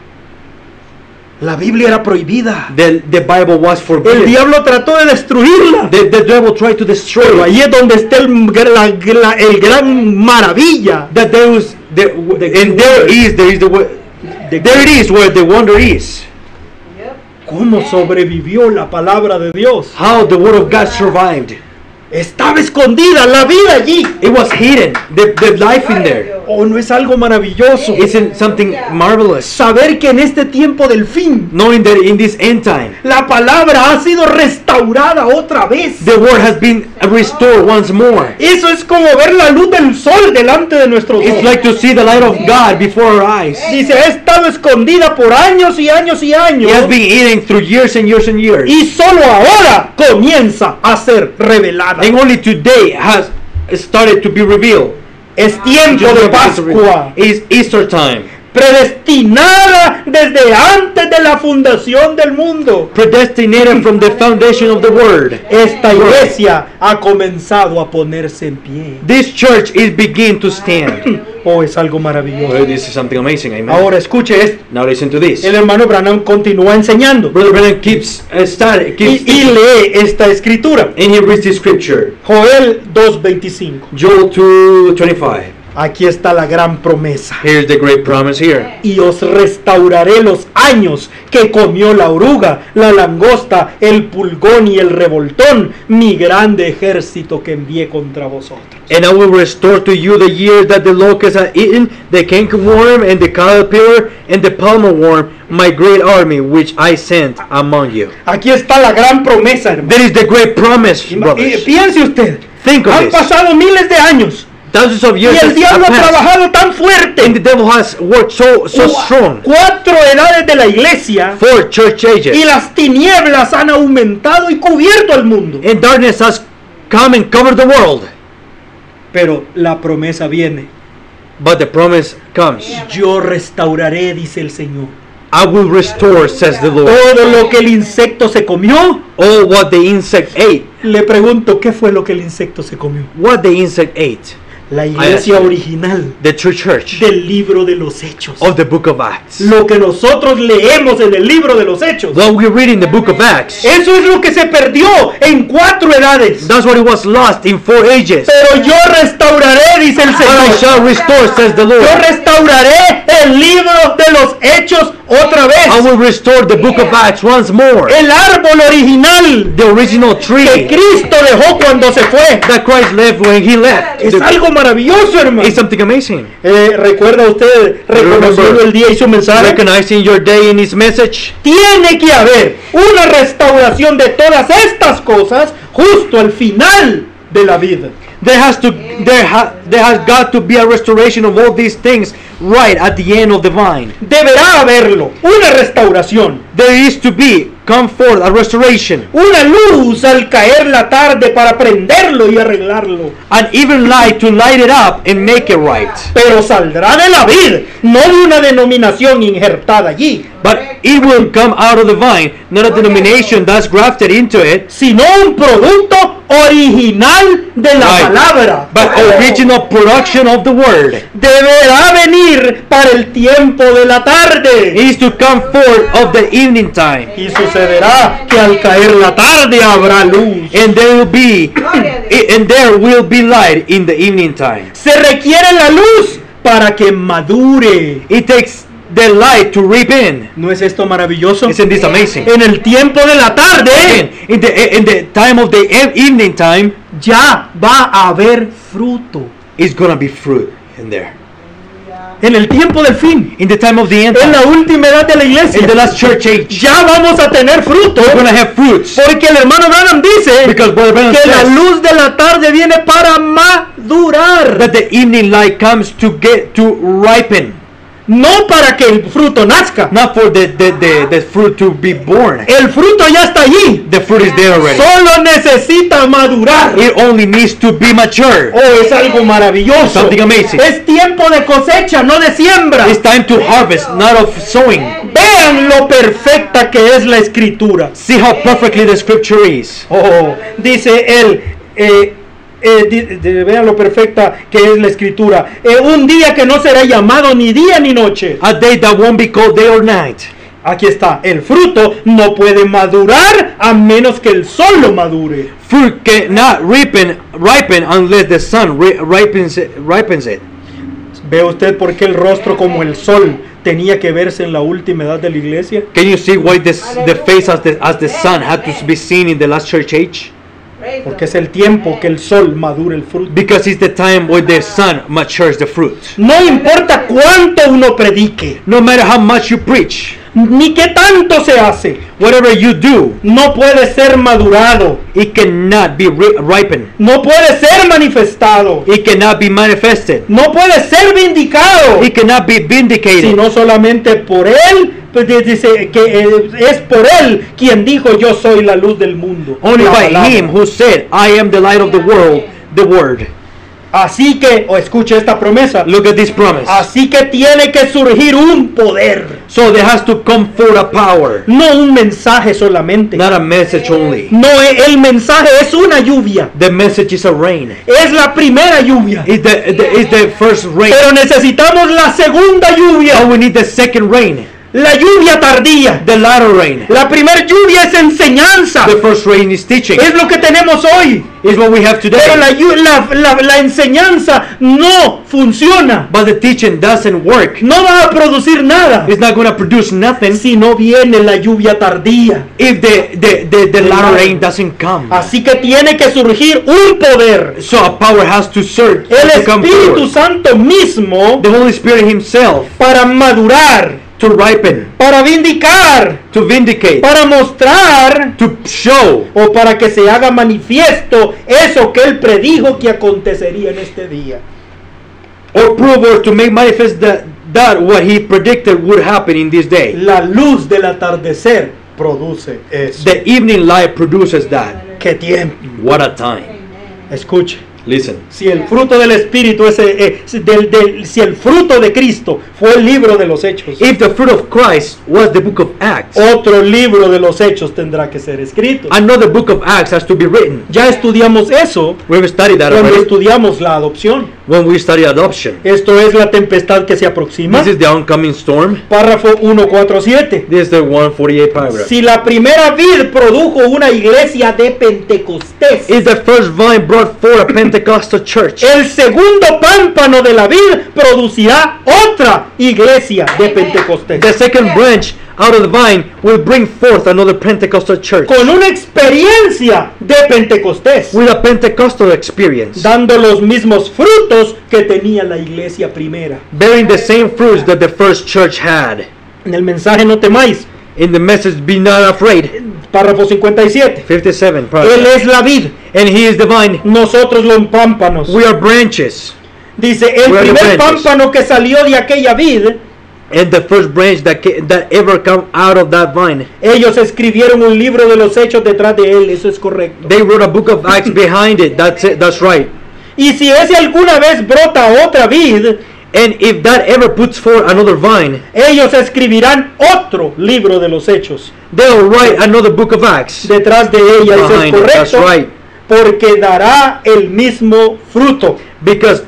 La Biblia era prohibida. The Bible was El forbidden. diablo trató de destruirla. The devil tried to destroy Pero it. ahí es donde está el gran maravilla. That there was and there is there it is where the wonder is. ¿Cómo sobrevivió la palabra de Dios? How the word of God survived. Estaba escondida la vida allí. It was hidden. The life in there. ¿O no es algo maravilloso? Isn't something marvelous? Saber que en este tiempo del fin Knowing that in this end time, la palabra ha sido restaurada otra vez. the word has been restored once more. Eso es como ver la luz del sol delante de nuestros It's ojos. like to see the light of God before our eyes. Dice, ha estado escondida por años y años y años. It has been hidden through years and years and years. Y solo ahora comienza a ser revelada. And only today has started to be revealed. Es tiempo de Pascua, It's Easter time. predestinada desde antes de la fundación del mundo. Predestinated from the foundation of the word. Esta iglesia ha comenzado a ponerse en pie. This church is beginning to stand. Oh, es algo maravilloso. Well, this is something amazing. Amen. Ahora escuche esto. Now listen to this. El hermano Branham continúa enseñando Brother Brennan keeps y lee esta escritura. and he reads the scripture. Joel 2:25. Joel 2:25. Aquí está la gran promesa. Here's the great promise here. Y os restauraré los años que comió la oruga, la langosta, el pulgón y el revoltón, mi grande ejército que envié contra vosotros. And I will restore to you the years that the locust had eaten, the cankerworm and the caterpillar and the palmer worm, my great army which I sent among you. Aquí está la gran promesa, hermano. That is the great promise, brothers. Piense usted, Think of han this. pasado miles de años Thousands of y years el have diablo ha passed, trabajado tan and the fuerte. devil has worked so strong. 4 edades de la iglesia 4 church ages. y las tinieblas han aumentado y cubierto al mundo. And darkness has come and covered the world. Pero la promesa viene. But the promise comes. Yo restauraré, dice el Señor. I will restore, says the Lord. Todo lo que el insecto se comió. All what the insect ate. Le pregunto, ¿qué fue lo que el insecto se comió? What the insect ate. La iglesia original The true church del libro de los Hechos. of the book of Acts. Lo que nosotros leemos en el libro de los Hechos. What we read in the book of Acts. Eso es lo que se perdió en 4 edades. That's what it was lost in 4 ages. Pero yo restauraré, dice el But I Señor. shall restore, says the Lord. Yo restauraré el libro de los Hechos otra vez. I will restore the book of Acts once more. El árbol original The original que tree Cristo dejó cuando se fue. that Christ left when he left. Es algo maravilloso, hermano. It's something amazing. ¿Recuerda usted reconociendo el día y su mensaje? Recognizing your day in his message. Tiene que haber una restauración de todas estas cosas justo al final de la vida. There has got to be a restoration of all these things right at the end of the vine. Deberá haberlo, una restauración, There is to be, come forth, a restoration. una luz al caer la tarde para prenderlo y arreglarlo. An even light to light it up and make it right. Pero saldrá de la vid, no de una denominación injertada allí, But it will come out of the vine, not a denomination that's grafted into it, sino un producto original de la Right. palabra. but original production of the word. Deberá venir para el tiempo de la It tarde. is to come forth of the evening time. Y sucederá que al caer la tarde habrá luz. And there will be light in the evening time. Se requiere la luz para que madure. It takes the light to reap in. ¿No es esto maravilloso? Isn't this amazing? En el tiempo de la tarde Again, in the time of the evening time, ya va a haber fruto. it's gonna be fruit in there. En el tiempo del fin, In the time of the end en time, la última edad de la iglesia, in the last church age, ya vamos a tener fruto. we're gonna have fruits. Porque el hermano Branham dice Because Brother Branham que la says luz de la tarde viene para madurar, that the evening light comes to get to ripen, no para que el fruto nazca. not for the fruit to be born. El fruto ya está allí, The fruit is there already. solo necesita madurar. It only needs to be mature. Oh, es algo maravilloso. Something amazing. Es tiempo de cosecha, no de siembra. It's time to harvest, not of sowing. Vean lo perfecta que es la escritura. See how perfectly the scripture is. Oh, dice él, vean lo perfecta que es la escritura. Un día que no será llamado ni día ni noche. A day that won't be called day or night. Aquí está, el fruto no puede madurar a menos que el sol lo madure. Fruit cannot ripen unless the sun ripens it. ¿Ve usted por qué el rostro como el sol tenía que verse en la última edad de la iglesia? Can you see why the face as the sun had to be seen in the last church age? Porque es el tiempo que el sol madura el fruto. Because it's the time when the sun matures the fruit. No importa cuánto uno predique, No matter how much you preach, ni qué tanto se hace, whatever you do, no puede ser madurado, it cannot be ripened. no puede ser manifestado, It cannot be manifested. no puede ser vindicado, It cannot be vindicated. sino solamente por él. Pues dice que es por él quien dijo: yo soy la luz del mundo. Only La by palabra. him who said, I am the light of the world, the word. Así que, escucha esta promesa, Look at this promise. así que tiene que surgir un poder, So there has to come forth a power, no un mensaje solamente. not a message only. No, el mensaje es una lluvia, The message is a rain. es la primera lluvia. It's the first rain. Pero necesitamos la segunda Now lluvia, we need the second rain, la lluvia tardía. the latter rain. La primera lluvia es enseñanza, The first rain is teaching. es lo que tenemos hoy. Is what we have today. Pero la enseñanza no funciona, But the teaching doesn't work. no va a producir nada It's not going to produce nothing si no viene la lluvia tardía. if the latter rain doesn't come. Así que tiene que surgir un poder. So a power has to surge El to come Espíritu forward. Santo mismo, The Holy Spirit himself para madurar, to ripen, para vindicar, to vindicate, para mostrar to show, o para que se haga manifiesto eso que él predijo que acontecería en este día. or prove, or to make manifest that what he predicted would happen in this day. La luz del atardecer produce eso. The evening light produces that. ¿Qué tiempo? What a time. Escuche. Listen. Si el fruto del Espíritu si el fruto de Cristo fue el libro de los Hechos, If the fruit of Christ was the book of Acts, otro libro de los Hechos tendrá que ser escrito. another book of Acts has to be written. Ya estudiamos eso We've studied that cuando already estudiamos la adopción. when we studied adoption. Esto es la tempestad que se aproxima. This is the oncoming storm. Párrafo 147. This is the 148 paragraph. Si la primera vid produjo una iglesia de Pentecostés, Is the first vine brought forth a Pentecostal church? el segundo pámpano de la vid producirá otra iglesia de Pentecostés. The second branch out of the vine will bring forth another Pentecostal church Con una experiencia de Pentecostés, with a Pentecostal experience, dando los mismos frutos que tenía la iglesia primera. bearing the same fruits that the first church had. En el mensaje no temáis, In the message, be not afraid. párrafo 57. 57 Él paragraph. es la vid, And he is the vine. nosotros los pámpanos. We are branches. Dice, el we are the primer branches. pámpano que salió de aquella vid, And the first branch that ever come out of that vine. ellos escribieron un libro de los hechos detrás de él, eso es correcto. They wrote a book of Acts behind it. That's it. That's right. Y si ese alguna vez brota otra vid, And if that ever puts forth another vine, ellos escribirán otro libro de los hechos they'll write another book of Acts detrás de ella, eso es behind it. That's correcto, right. porque dará el mismo fruto, Because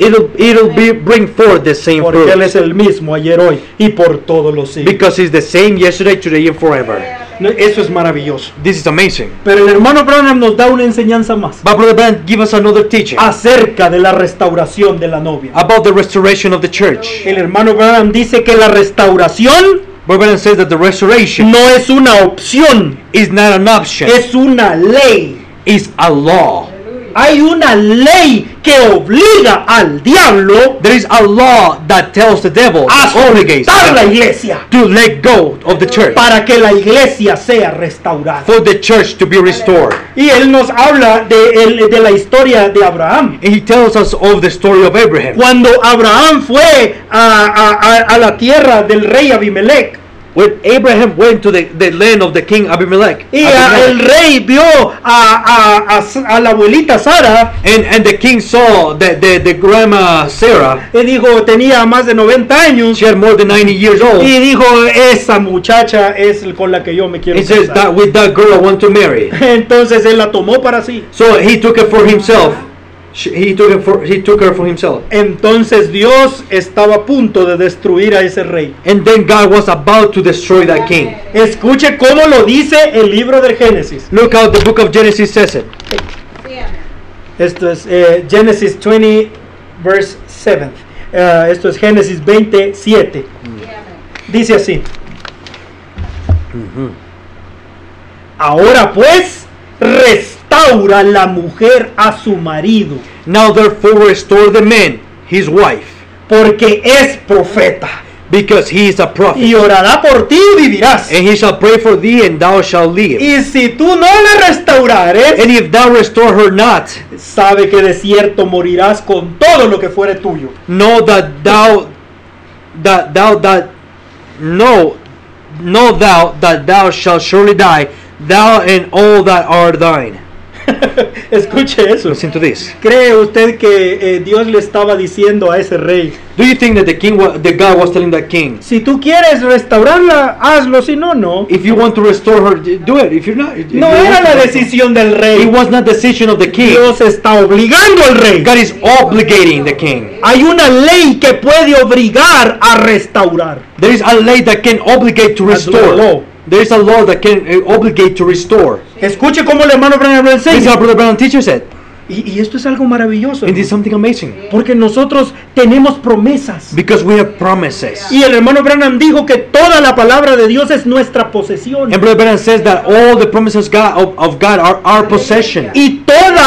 bring forth the same porque él fruit. es el mismo ayer, hoy y por todos los siglos. Because he's the same yesterday, today, and forever. No, eso es maravilloso. This is amazing. Pero el hermano Branham nos da una enseñanza más But Brother Branham, give us another teaching acerca de la restauración de la novia. about the restoration of the church. El hermano Branham dice que la restauración Brother Branham says that the restoration no es una opción, is not an option. es una ley. It's a law. Hay una ley que obliga al diablo There is a law that tells the devil, a obligates the soltar la devil iglesia to let go of the church, para que la iglesia sea restaurada. for the church to be restored. Y él nos habla de la historia de Abraham. And he tells us of the story of Abraham. Cuando Abraham fue a la tierra del rey Abimelech, When Abraham went to the land of the king Abimelech, y el rey vio a la abuelita Sara, and the king saw the grandma Sarah, y dijo, tenía más de 90 años, she had more than 90 years old. y dijo, esa muchacha es con la que yo me quiero He says casar. that with that girl I want to marry. Entonces él la tomó para sí. So he took it for himself. he took her for himself. Entonces Dios estaba a punto de destruir a ese rey. And then God was about to destroy that king. Escuche cómo lo dice el libro del Génesis. Look how the book of Genesis says it. Esto es Genesis 20, verse 7. Esto es Génesis 27. Dice así. Ahora pues, restaura la mujer a su marido, Now therefore restore the man, his wife, porque es profeta, because he is a prophet. y orará por ti y vivirás. And he shall pray for thee, and thou shalt live. Y si tú no le restaurares, And if thou restore her not, sabe que de cierto morirás con todo lo que fuere tuyo. know that thou shalt surely die, thou and all that are thine. Escuche eso. Listen to this. ¿Cree usted que Dios le estaba diciendo a ese rey, Do you think that the God was telling that king, si tú quieres restaurarla, hazlo, si no, no? if you want to restore her, do it. If you're not, if No you era want la to- decisión del It rey. was not the decision of the king. Dios está obligando al rey. God is obligating the king. Hay una ley que puede obligar a restaurar. There is a law that can obligate to That's restore. law. There is a law that can obligate to restore. Escuche cómo el hermano Branham lo This is enseña. how Brother Brown teaches it. Y esto es algo maravilloso, It is hermano, something amazing. porque nosotros tenemos promesas. Because we have promises. Y el hermano Branham dijo que toda la palabra de Dios es nuestra posesión. And Brother Brown says that all the promises of God are our possession. Y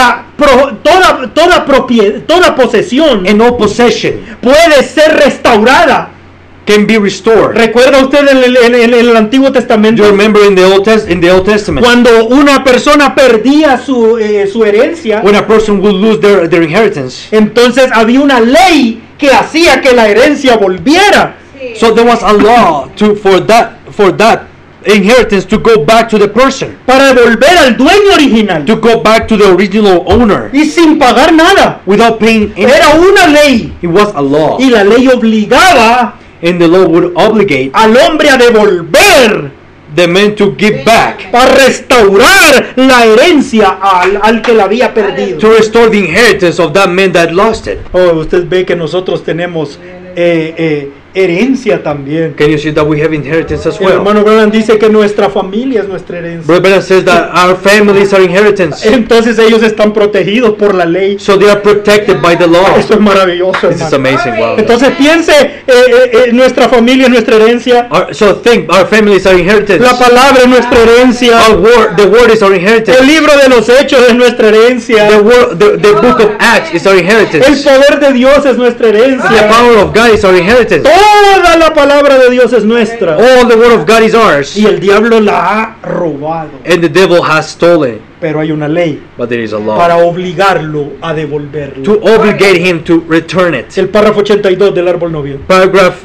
toda posesión And all possession puede ser restaurada. can be restored. ¿Recuerda usted en el Antiguo Do Testamento? you remember in the Old Testament Cuando una persona perdía su herencia, when a person would lose their inheritance? entonces había una ley que hacía que la herencia volviera. So there was a law for that inheritance to go back to the person, Para devolver al dueño original. to go back to the original owner Y sin pagar nada. without paying anything. Era una ley. It was a law, Y la ley obligaba and the law would obligate al hombre a devolver, the man to give back, para restaurar la herencia al que la había perdido. to restore the inheritance of that man that lost it. Oh, usted ve que nosotros tenemos herencia también. Can you see that we have inheritance as El well? hermano Branham dice que nuestra familia es nuestra herencia. Brother Branham says that our families are inheritance, Entonces ellos están protegidos por la ley. so they are protected by the law. Esto es maravilloso, This is hermano. amazing. Wow. Entonces piense, nuestra familia es nuestra herencia. So think, our families are inheritance. La palabra es nuestra herencia. The word is our inheritance. El libro de los hechos es nuestra herencia. The book of Acts is our El inheritance. poder de Dios es nuestra The herencia. power of God is our inheritance. Toda la palabra de Dios es nuestra. All the word of God is ours, Y el diablo la ha robado. and the devil has stolen. Pero hay una ley But there is a law para obligarlo a devolverlo. to obligate him to return it. El párrafo 82 del árbol novio. Paragraph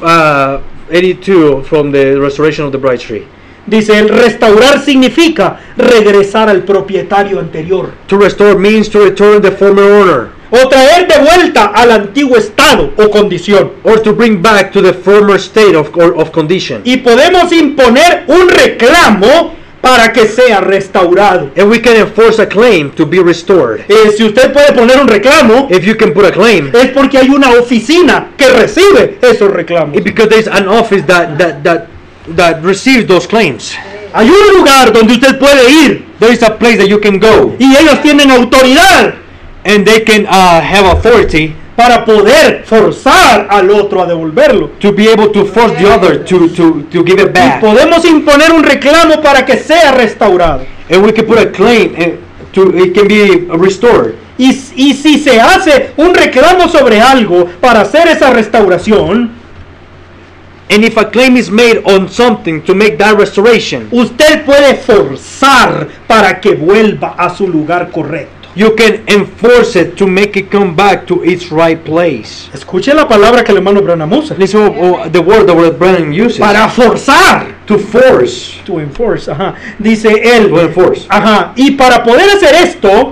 82 from the Restoration of the Bride Tree. Dice, el restaurar significa regresar al propietario anterior. To restore means to return the former owner, O traer de vuelta al antiguo estado o condición. or to bring back to the former state of condition. Y podemos imponer un reclamo para que sea restaurado. And we can enforce a claim to be restored. Si usted puede poner un reclamo, If you can put a claim, es porque hay una oficina que recibe esos reclamos. it's because there's an office that receives those claims. Hay un lugar donde usted puede ir There is a place that you can go, y ellos tienen autoridad and they can have authority para poder forzar al otro a devolverlo. to be able to force the other to give it Y back. podemos imponer un reclamo para que sea restaurado. And we can put a claim it can be restored. Y si se hace un reclamo sobre algo para hacer esa restauración, And if a claim is made on something to make that restoration, usted puede forzar para que vuelva a su lugar correcto. you can enforce it to make it come back to its right place. Escuche la palabra que el hermano Branham usa. Listen to the word that Branham uses. Para forzar. To force. To enforce, ajá. Dice él. To enforce. Ajá. Y para poder hacer esto,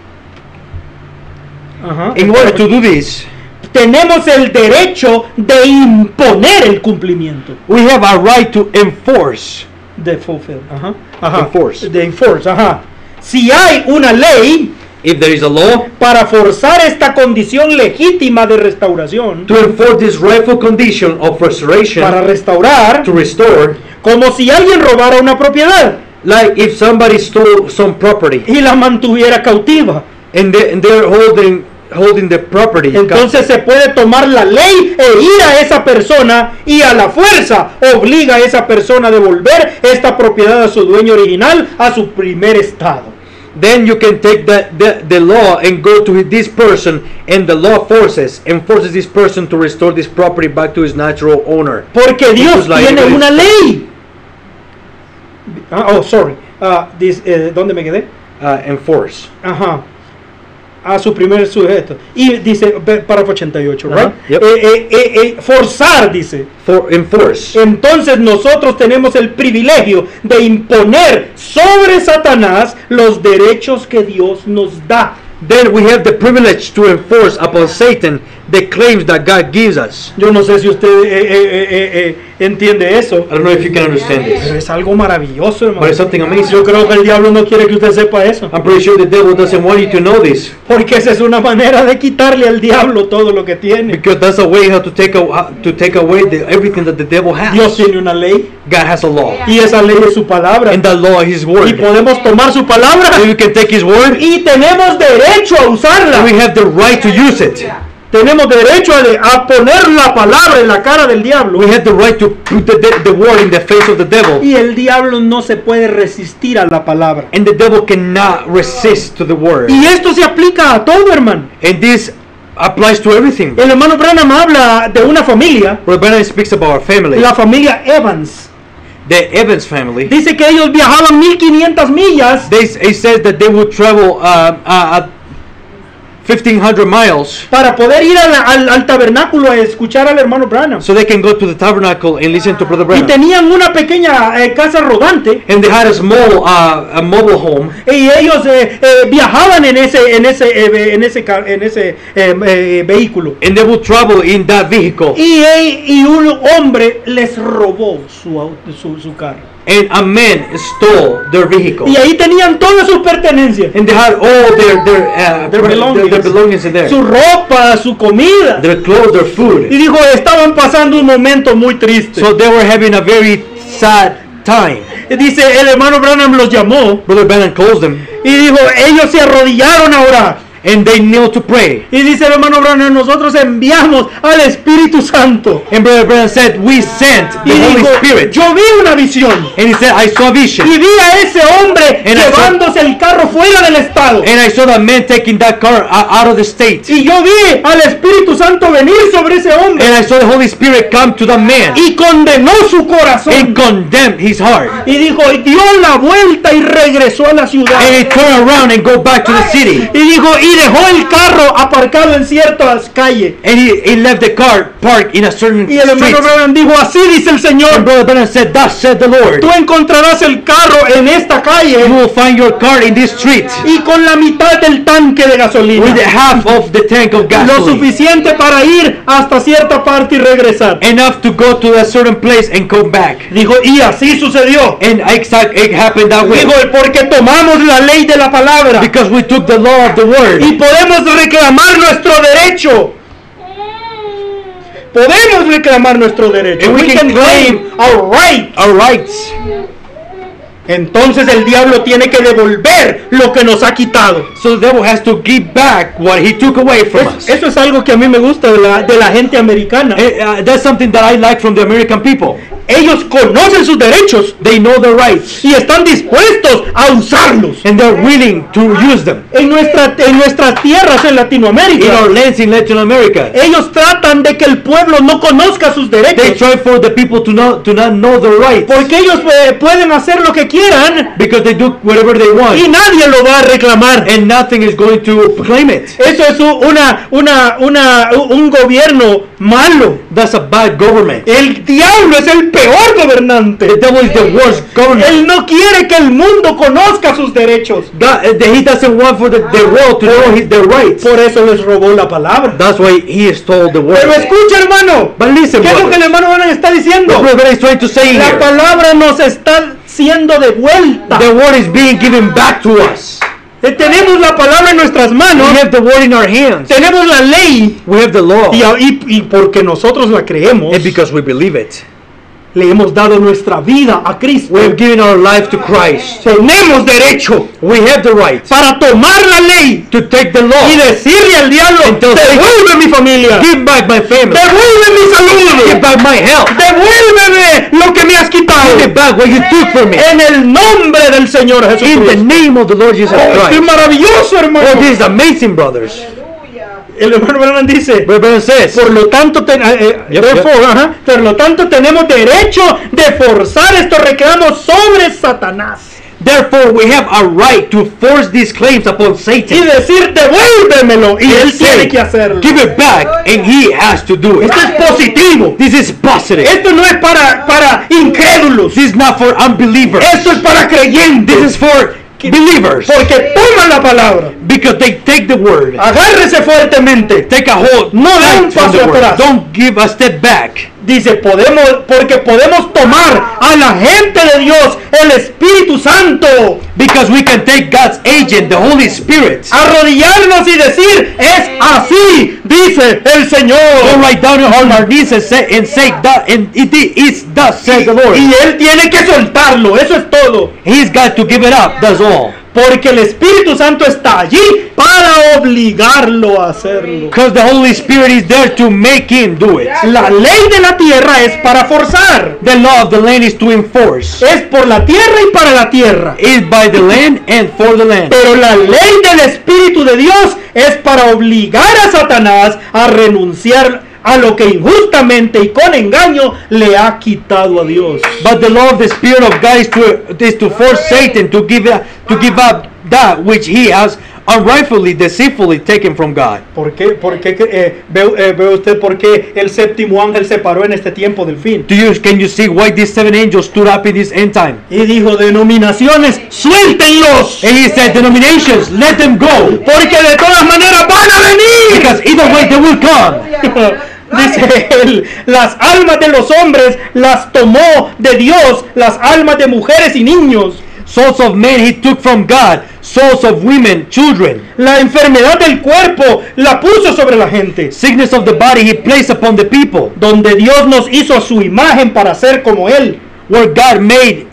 ajá, In order to do this, tenemos el derecho de imponer el cumplimiento. we have a right to enforce. De fulfill, ajá, ajá. Enforce. De enforce, ajá. Si hay una ley, if there is a law, para forzar esta condición legítima de restauración, to enforce this rightful condition of restoration, para restaurar, to restore, como si alguien robara una propiedad like if somebody stole some property y la mantuviera cautiva. and they're holding the property. Entonces se puede tomar la ley e ir a esa persona y a la fuerza obliga a esa persona a devolver esta propiedad a su dueño original, a su primer estado. Then you can take the law and go to this person, and the law enforces this person to restore this property back to its natural owner. Porque Dios tiene una ley. ¿Dónde me quedé? Enforce. Ajá. A su primer sujeto. Y dice, párrafo 88, right? Yep. Forzar, dice. Enforce. Entonces nosotros tenemos el privilegio de imponer sobre Satanás los derechos que Dios nos da. Then we have the privilege to enforce upon Satan the claims that God gives us. Yo no sé si usted entiende eso. I don't know if you can understand Pero this, es algo maravilloso, hermano. but it's something amazing. Yo creo que el diablo no quiere que usted sepa eso. I'm pretty sure the devil doesn't want you to know this, Porque esa es una manera de quitarle al diablo todo lo que tiene. because that's a way how to take away everything that the devil has. Dios tiene una ley God has a law, y esa ley es su palabra. and that law is His Y word. podemos tomar su palabra And you can take His word, y tenemos derecho a usarla. and we have the right to use it. Tenemos derecho a poner la palabra en la cara del diablo. We have the right to put the word in the face of the devil, Y el diablo no se puede resistir a la palabra. and the devil cannot resist to the word. Y esto se aplica a todo, hermano. And this applies to everything. El hermano Branham habla de una familia, Brother Branham speaks about our family, la familia Evans. the Evans family. Dice que ellos viajaban 1500 millas He says that they would travel 1,500 miles para poder ir al tabernáculo a escuchar al hermano Branham. so they can go to the tabernacle and listen to Brother Y Branham. tenían una pequeña casa rodante And they had a small a mobile home, y ellos viajaban en ese vehículo. and they would travel in that vehicle. Y un hombre les robó su carro. And a man stole their vehicle. Y ahí tenían todas sus pertenencias. And they had all their belongings in there. Su ropa, su comida. Their clothes, their Y food. dijo, estaban pasando un momento muy triste. So they were having a very sad time. Dice, el hermano Branham los llamó Brother Branham calls them, y dijo, ellos se arrodillaron a orar. and they kneel to pray. Y dice el hermano Branham, nosotros enviamos al Espíritu Santo. And Brother Branham said, we sent Y the Holy dijo, Spirit. yo vi una visión. And he said, I saw a vision. Y vi a ese hombre And I saw- llevándose el carro fuera del estado. And I saw that man taking that car out of the state. Y yo vi al Espíritu Santo venir sobre ese hombre. And I saw the Holy Spirit come to the man Y condenó su corazón. and condemned his heart. Y dijo, y dio la vuelta y regresó a la ciudad. And he turned around and go back to the city. Y dijo, y dejó el carro aparcado en ciertas calles. And he left the car parked in a certain Y el hermano street. Branham dijo, así dice el And Señor, Brother Branham said, thus said the Lord, tú encontrarás el carro en esta you calle will find your car in this street y con la mitad del tanque de with gasolina. half of the tank of Lo gasoline. suficiente para ir hasta cierta parte y regresar. Enough to go to a certain place and come back. Dijo, y así sucedió. And it happened that way. Dijo, porque tomamos la ley de la palabra Because we took the law of the word. y podemos reclamar nuestro derecho. Podemos reclamar nuestro derecho. And we can claim our right. our rights. Entonces el diablo tiene que devolver lo que nos ha quitado. So the devil has to give back what he took away from us. Eso es algo que a mí me gusta de la gente americana. That's something that I like from the American people. Ellos conocen sus derechos They know their rights. y están dispuestos a usarlos. And they're willing to use them. En nuestras tierras en In Latinoamérica, our lands in Latin America, ellos tratan de que el pueblo no conozca sus they derechos. try for the people to not know their rights. Porque ellos pueden hacer lo que quieran Because they do whatever they want. y nadie lo va a reclamar. And nothing is going to claim it. Eso es un gobierno malo. That's a bad government. El diablo es el peor gobernante. The devil is the worst government. Él no quiere que el mundo conozca sus derechos. He doesn't want for the world to know their rights. Por eso les robó la palabra. That's why he stole the word. Pero escucha, hermano. But listen, ¿Qué es lo que el hermano Branham está diciendo? what brother is trying to say La here. palabra nos está siendo devuelta. The word is being given back to us. Tenemos la palabra en nuestras manos, We have the word in our hands. tenemos la ley, We have the law. y porque nosotros la creemos, And because we believe it. le hemos dado nuestra vida a Cristo. We have given our life to Christ. Tenemos derecho We have the right para tomar la ley to take the law. y decirle al diablo, Entonces, devuelve mi familia, Give back my family. devuelve mi Give salud, back my health. devuélveme lo que me has quitado, Give me back what you took from me. en el nombre del Señor In the Jesucristo. name of the Lord Jesus ¡Oh, qué Christ. maravilloso, hermano! Oh, this is amazing, brothers. El hermano Branham dice, Brother says, por lo tanto, por lo tanto tenemos derecho de forzar estos reclamos sobre Satanás therefore we have a right to force these claims upon y Satan. decir devuélvemelo, y él tiene que hacerlo. Give it back, and he has to do it. Esto es positivo. This is positive. Esto no es para incrédulos. This is not for unbelievers. Esto es para creyentes. This is for believers. Porque toman la palabra. Because they take the word. Agárrese fuertemente. Take a hold. No dé un From paso the word. atrás. Don't give a step back. Dice, porque podemos tomar a la gente de Dios, el Espíritu Santo, Because we can take God's agent, the Holy Spirit. arrodillarnos y decir, es así, dice el Go Señor. right down on our knees and say that, and it is thus says the Lord. Y Él tiene que soltarlo, eso es todo. He's got to give it up. That's all. Porque el Espíritu Santo está allí para obligarlo a hacerlo. Because the Holy Spirit is there to make him do it. La ley de la tierra es para forzar. The law of the land is to enforce. Es por la tierra y para la tierra. Is by the land and for the land. Pero la ley del Espíritu de Dios es para obligar a Satanás a renunciar a lo que injustamente y con engaño le ha quitado a Dios. But the law of the Spirit of God is to force Satan to give up that which he has unrightfully, deceitfully taken from God. ¿Por qué ve usted por qué el séptimo ángel se paró en este tiempo del fin? Can you see why these 7 angels stood up in this end time? Y dijo, denominaciones, suéltenlos, And he said, denominations, let them go. porque de todas maneras van a venir. Because either way they will come. Dice él, las almas de los hombres las tomó de Dios, las almas de mujeres y niños. Souls of men he took from God, souls of women, children. La enfermedad del cuerpo la puso sobre la gente. Sickness of the body he placed upon the people. Donde Dios nos hizo a su imagen para ser como Él. Where God made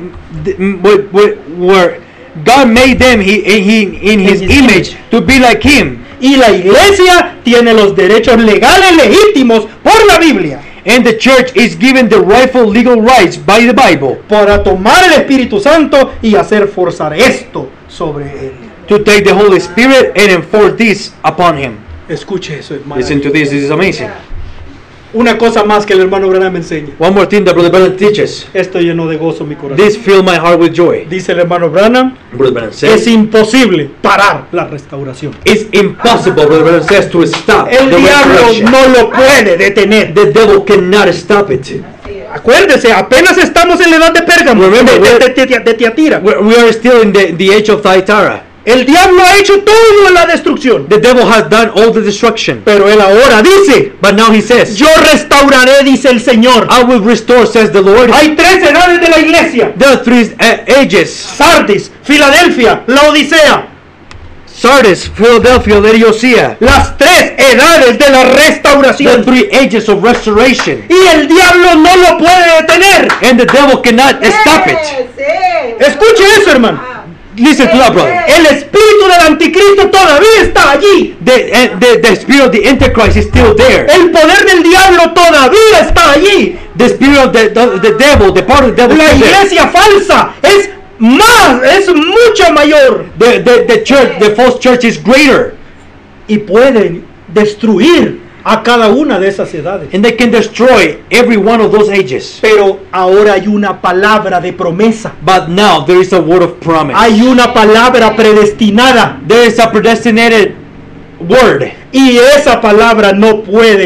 them in his image to be like him. Y la iglesia tiene los derechos legales legítimos por la Biblia And the church is given the rightful legal rights by the Bible para tomar el Espíritu Santo y hacer forzar esto sobre Él. to take the Holy Spirit and enforce this upon him. Escuche eso, hermano. Listen to this is amazing. Una cosa más que el hermano Branham me enseña. One more thing that Brother Branham teaches. Esto llenó de gozo mi corazón. This filled my heart with joy. Dice el hermano Branham, Brother Branham es says, imposible parar la restauración. it's impossible, Brother Branham says, to stop El the diablo resurrection. no lo puede detener. The devil cannot stop it. Acuérdese, apenas estamos en la edad de Pérgamo, Remember, de Tiatira. We are still in the age of Thyatira. El diablo ha hecho toda la destrucción. The devil has done all the destruction. Pero él ahora dice, But now he says, yo restauraré, dice el Señor. I will restore, says the Lord. Hay 3 edades de la iglesia: There are 3 ages. Sardis, Filadelfia, Laodicea. Sardis, Philadelphia, Laodicea. Las 3 edades de la The restauración. 3 ages of restoration. Y el diablo no lo puede detener. And the devil cannot stop it. Escuche eso, hermano. Listen to that, brother. El espíritu del anticristo todavía está allí. The spirit of the Antichrist is still there. El poder del diablo todavía está allí. The spirit of the devil, the part of the devil La is there. iglesia falsa es mucho mayor. The church, the false church is greater. Y pueden destruir a cada una de esas edades. And they can destroy every one of those ages. Pero ahora hay una palabra de promesa. But now there is a word of promise. Hay una palabra predestinada. There is a predestinated word. Y esa palabra no puede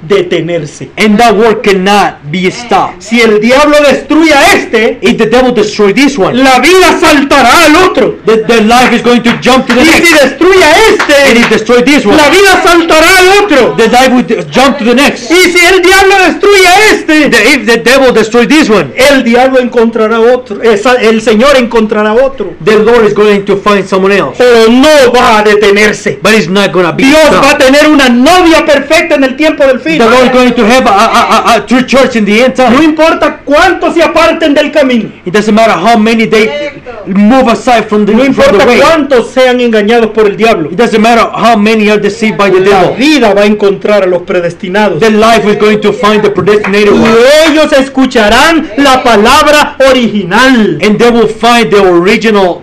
detenerse. And that work cannot be stopped. Si el diablo destruye a este, If the devil destroy this one, la vida saltará al otro. the life is going to jump to the Y si next. destruye a And este, if destroy this one, la vida saltará al otro. the life will jump to the next. Y si el diablo destruye a este, If the devil destroy this one, el diablo encontrará otro. El Señor encontrará otro. the Lord is going to find someone else. Pero no va a detenerse. But it's not going to be Dios va a stopped. tener una novia perfecta en el tiempo del fin. The Lord is going to have a true church in the end No time. importa cuántos se aparten del camino. It doesn't matter how many they move aside from the No importa way. cuántos sean engañados por el diablo. It doesn't matter how many are deceived by the La devil. vida va a encontrar a los predestinados. The life is going to find the predestinated Y one. ellos escucharán la palabra original. And they will find the original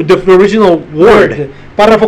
word. Párrafo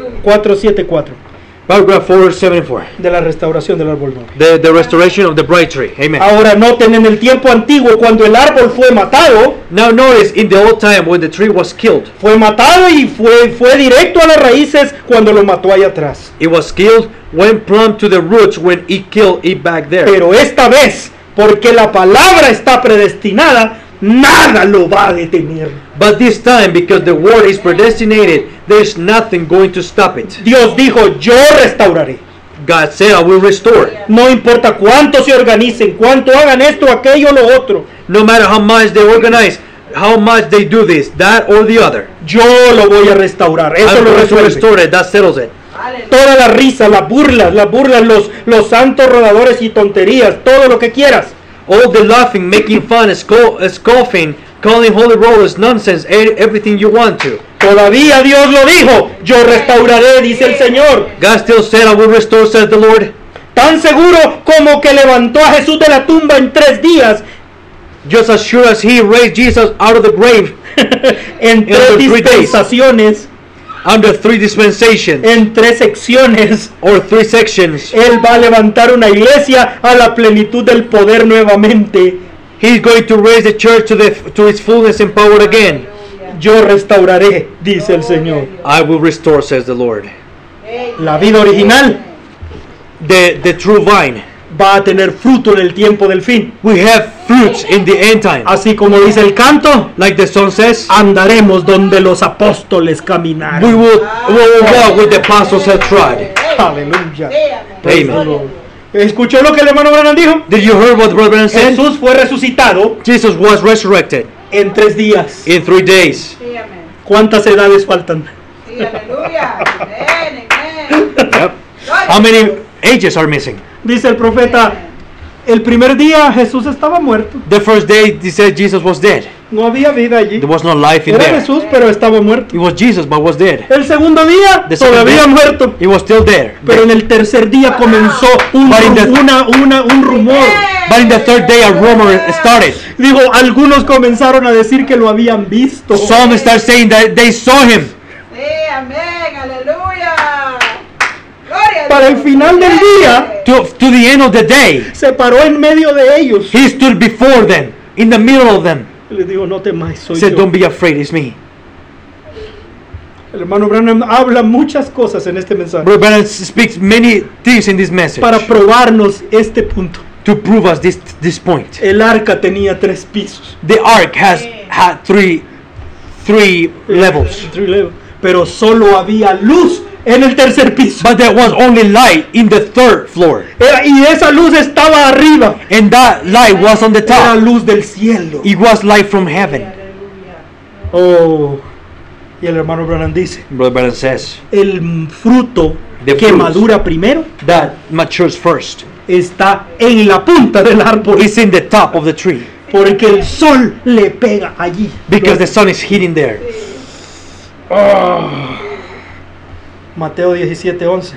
474 Paragraph 474. de la restauración del árbol nuevo. The restoration of the bright tree. Amen. Ahora noten, en el tiempo antiguo, cuando el árbol fue matado Now notice, in the old time when the tree was killed, y fue directo a las raíces cuando lo mató allá atrás. it was killed, went plumb to the roots when it killed it back there. Pero esta vez, porque la palabra está predestinada, nada lo va a detener. But this time, because the word is predestinated, there's nothing going to stop it. Dios dijo, yo restauraré. God said, I will restore. No importa cuánto se organicen, cuánto hagan esto, aquello, lo otro. No matter how much they organize, how much they do this, that or the other. Yo lo voy a restaurar. Eso I'm lo going to resuelve. restore it. That settles it. Toda la risa, las burlas, los santos rodadores y tonterías, todo lo que quieras. All the laughing, making fun, scoffing, calling holy rollers, nonsense, everything you want to. Todavía Dios lo dijo, yo restauraré, dice el Señor. God still said, I will restore, says the Lord. Tan seguro como que levantó a Jesús de la tumba en 3 días, Just as sure as He raised Jesus out of the grave en 3 3 days. dispensaciones, under 3 dispensations en 3 secciones, or 3 sections, Él va a levantar una iglesia a la plenitud del poder nuevamente. He's going to raise the church to its fullness and power again. Yo restauraré, dice el Señor. I will restore, says the Lord. La vida original The true vine. va a tener fruto en el tiempo del fin. We have fruits in the end time. Así como dice el canto, Like the song says, andaremos donde los apóstoles we caminaron. will walk with the apostles have trod. Aleluya. Amen. ¿Escuchó lo que el hermano Branham dijo? Did you hear what Brother Branham said? Jesús fue resucitado Jesus was resurrected en 3 días. in 3 days. ¿Cuántas edades faltan? Yep. How many ages are missing? Dice el profeta, el primer día Jesús estaba muerto. The first day he said Jesus was dead. No había vida allí. There was no life in Era there. Jesús, pero estaba muerto. It was Jesus but was dead. El segundo día, The second todavía day, muerto. He was still there. Pero en el tercer día comenzó un But in the- rumor. But in the third day a rumor started. Digo, algunos comenzaron a decir que lo habían visto. Some start saying that they saw him. Para el final del día, To the end of the day, se paró en medio de ellos. he stood before them, in the middle of them. Les digo, no temáis, soy Said, yo. don't be afraid, it's me. El hermano Branham habla muchas cosas en este mensaje Brother Branham speaks many things in this message para probarnos este punto. to prove us this point. El arca tenía 3 pisos. The ark had three levels, Pero solo había luz en el tercer piso. but there was only light in the 3rd floor, Y esa luz estaba arriba. and that light was on the Era top. luz del cielo. It was light from heaven. Oh, y el hermano Branham dice, Brother Branham says el fruto The que fruits. madura primero that matures first. está en la punta del árbol, It's in the top of the tree porque el sol le pega allí. because the sun is hitting there. Mateo 17:11.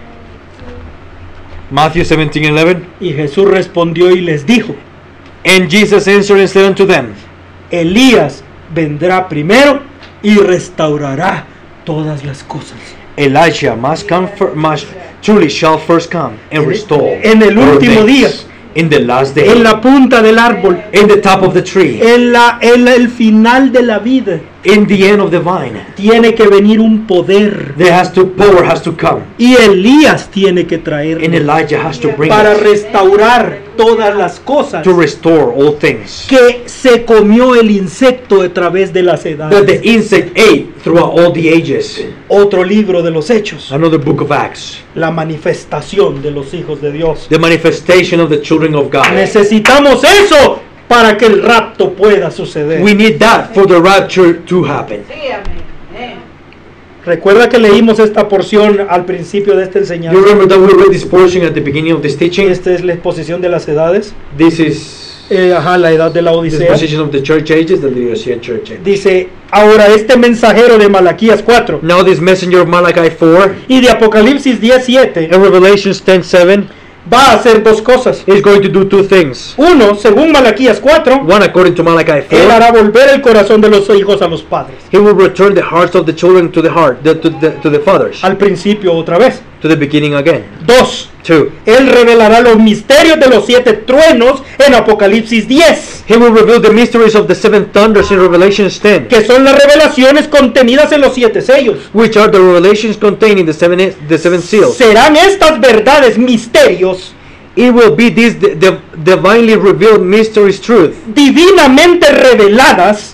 Matthew 17:11. Y Jesús respondió y les dijo, And Jesus answered and said unto them, Elías vendrá primero y restaurará todas las cosas. Elijah must truly shall first come and restore En el all último things. día. In the last day, En la punta del árbol, in the top of the tree, en el final de la vida, in the end of the vine, tiene que venir un poder. power has to come. Y Elías tiene que And traerlo Elijah has to bring para it restaurar todas las cosas to restore all things que se comió el insecto a través de las that the edades. insect ate throughout all the ages. Otro libro de los Hechos, Another book of Acts. la manifestación de los hijos de Dios. The manifestation of the children of God. Necesitamos eso para que el rapto pueda suceder. We need that for the rapture to happen. Recuerda que leímos esta porción al principio de esta You enseñanza. remember that we read this portion at the beginning of this teaching? Esta es la exposición de las edades. This is La edad de la the Odisea. exposition of the church ages, the Laodicean church age. Dice, ahora este mensajero de Malaquías 4 Now this messenger of Malachi 4 y de Apocalipsis 17 and Revelations 10:7 va a hacer dos cosas. is going to do two things. Uno, según Malaquías 4, One, according to Malachi él 4, hará volver el corazón de los hijos a los padres. he will return the hearts of the children to the fathers, Al principio otra vez. to the beginning again. Dos, 2, él revelará los misterios de los 7 truenos en Apocalipsis 10, he will reveal the mysteries of the 7 thunders in Revelations 10, que son las revelaciones contenidas en los 7 sellos. which are the revelations containing the seven seals. Serán estas verdades misterios It will be these the divinely revealed mysteries truth, divinamente reveladas,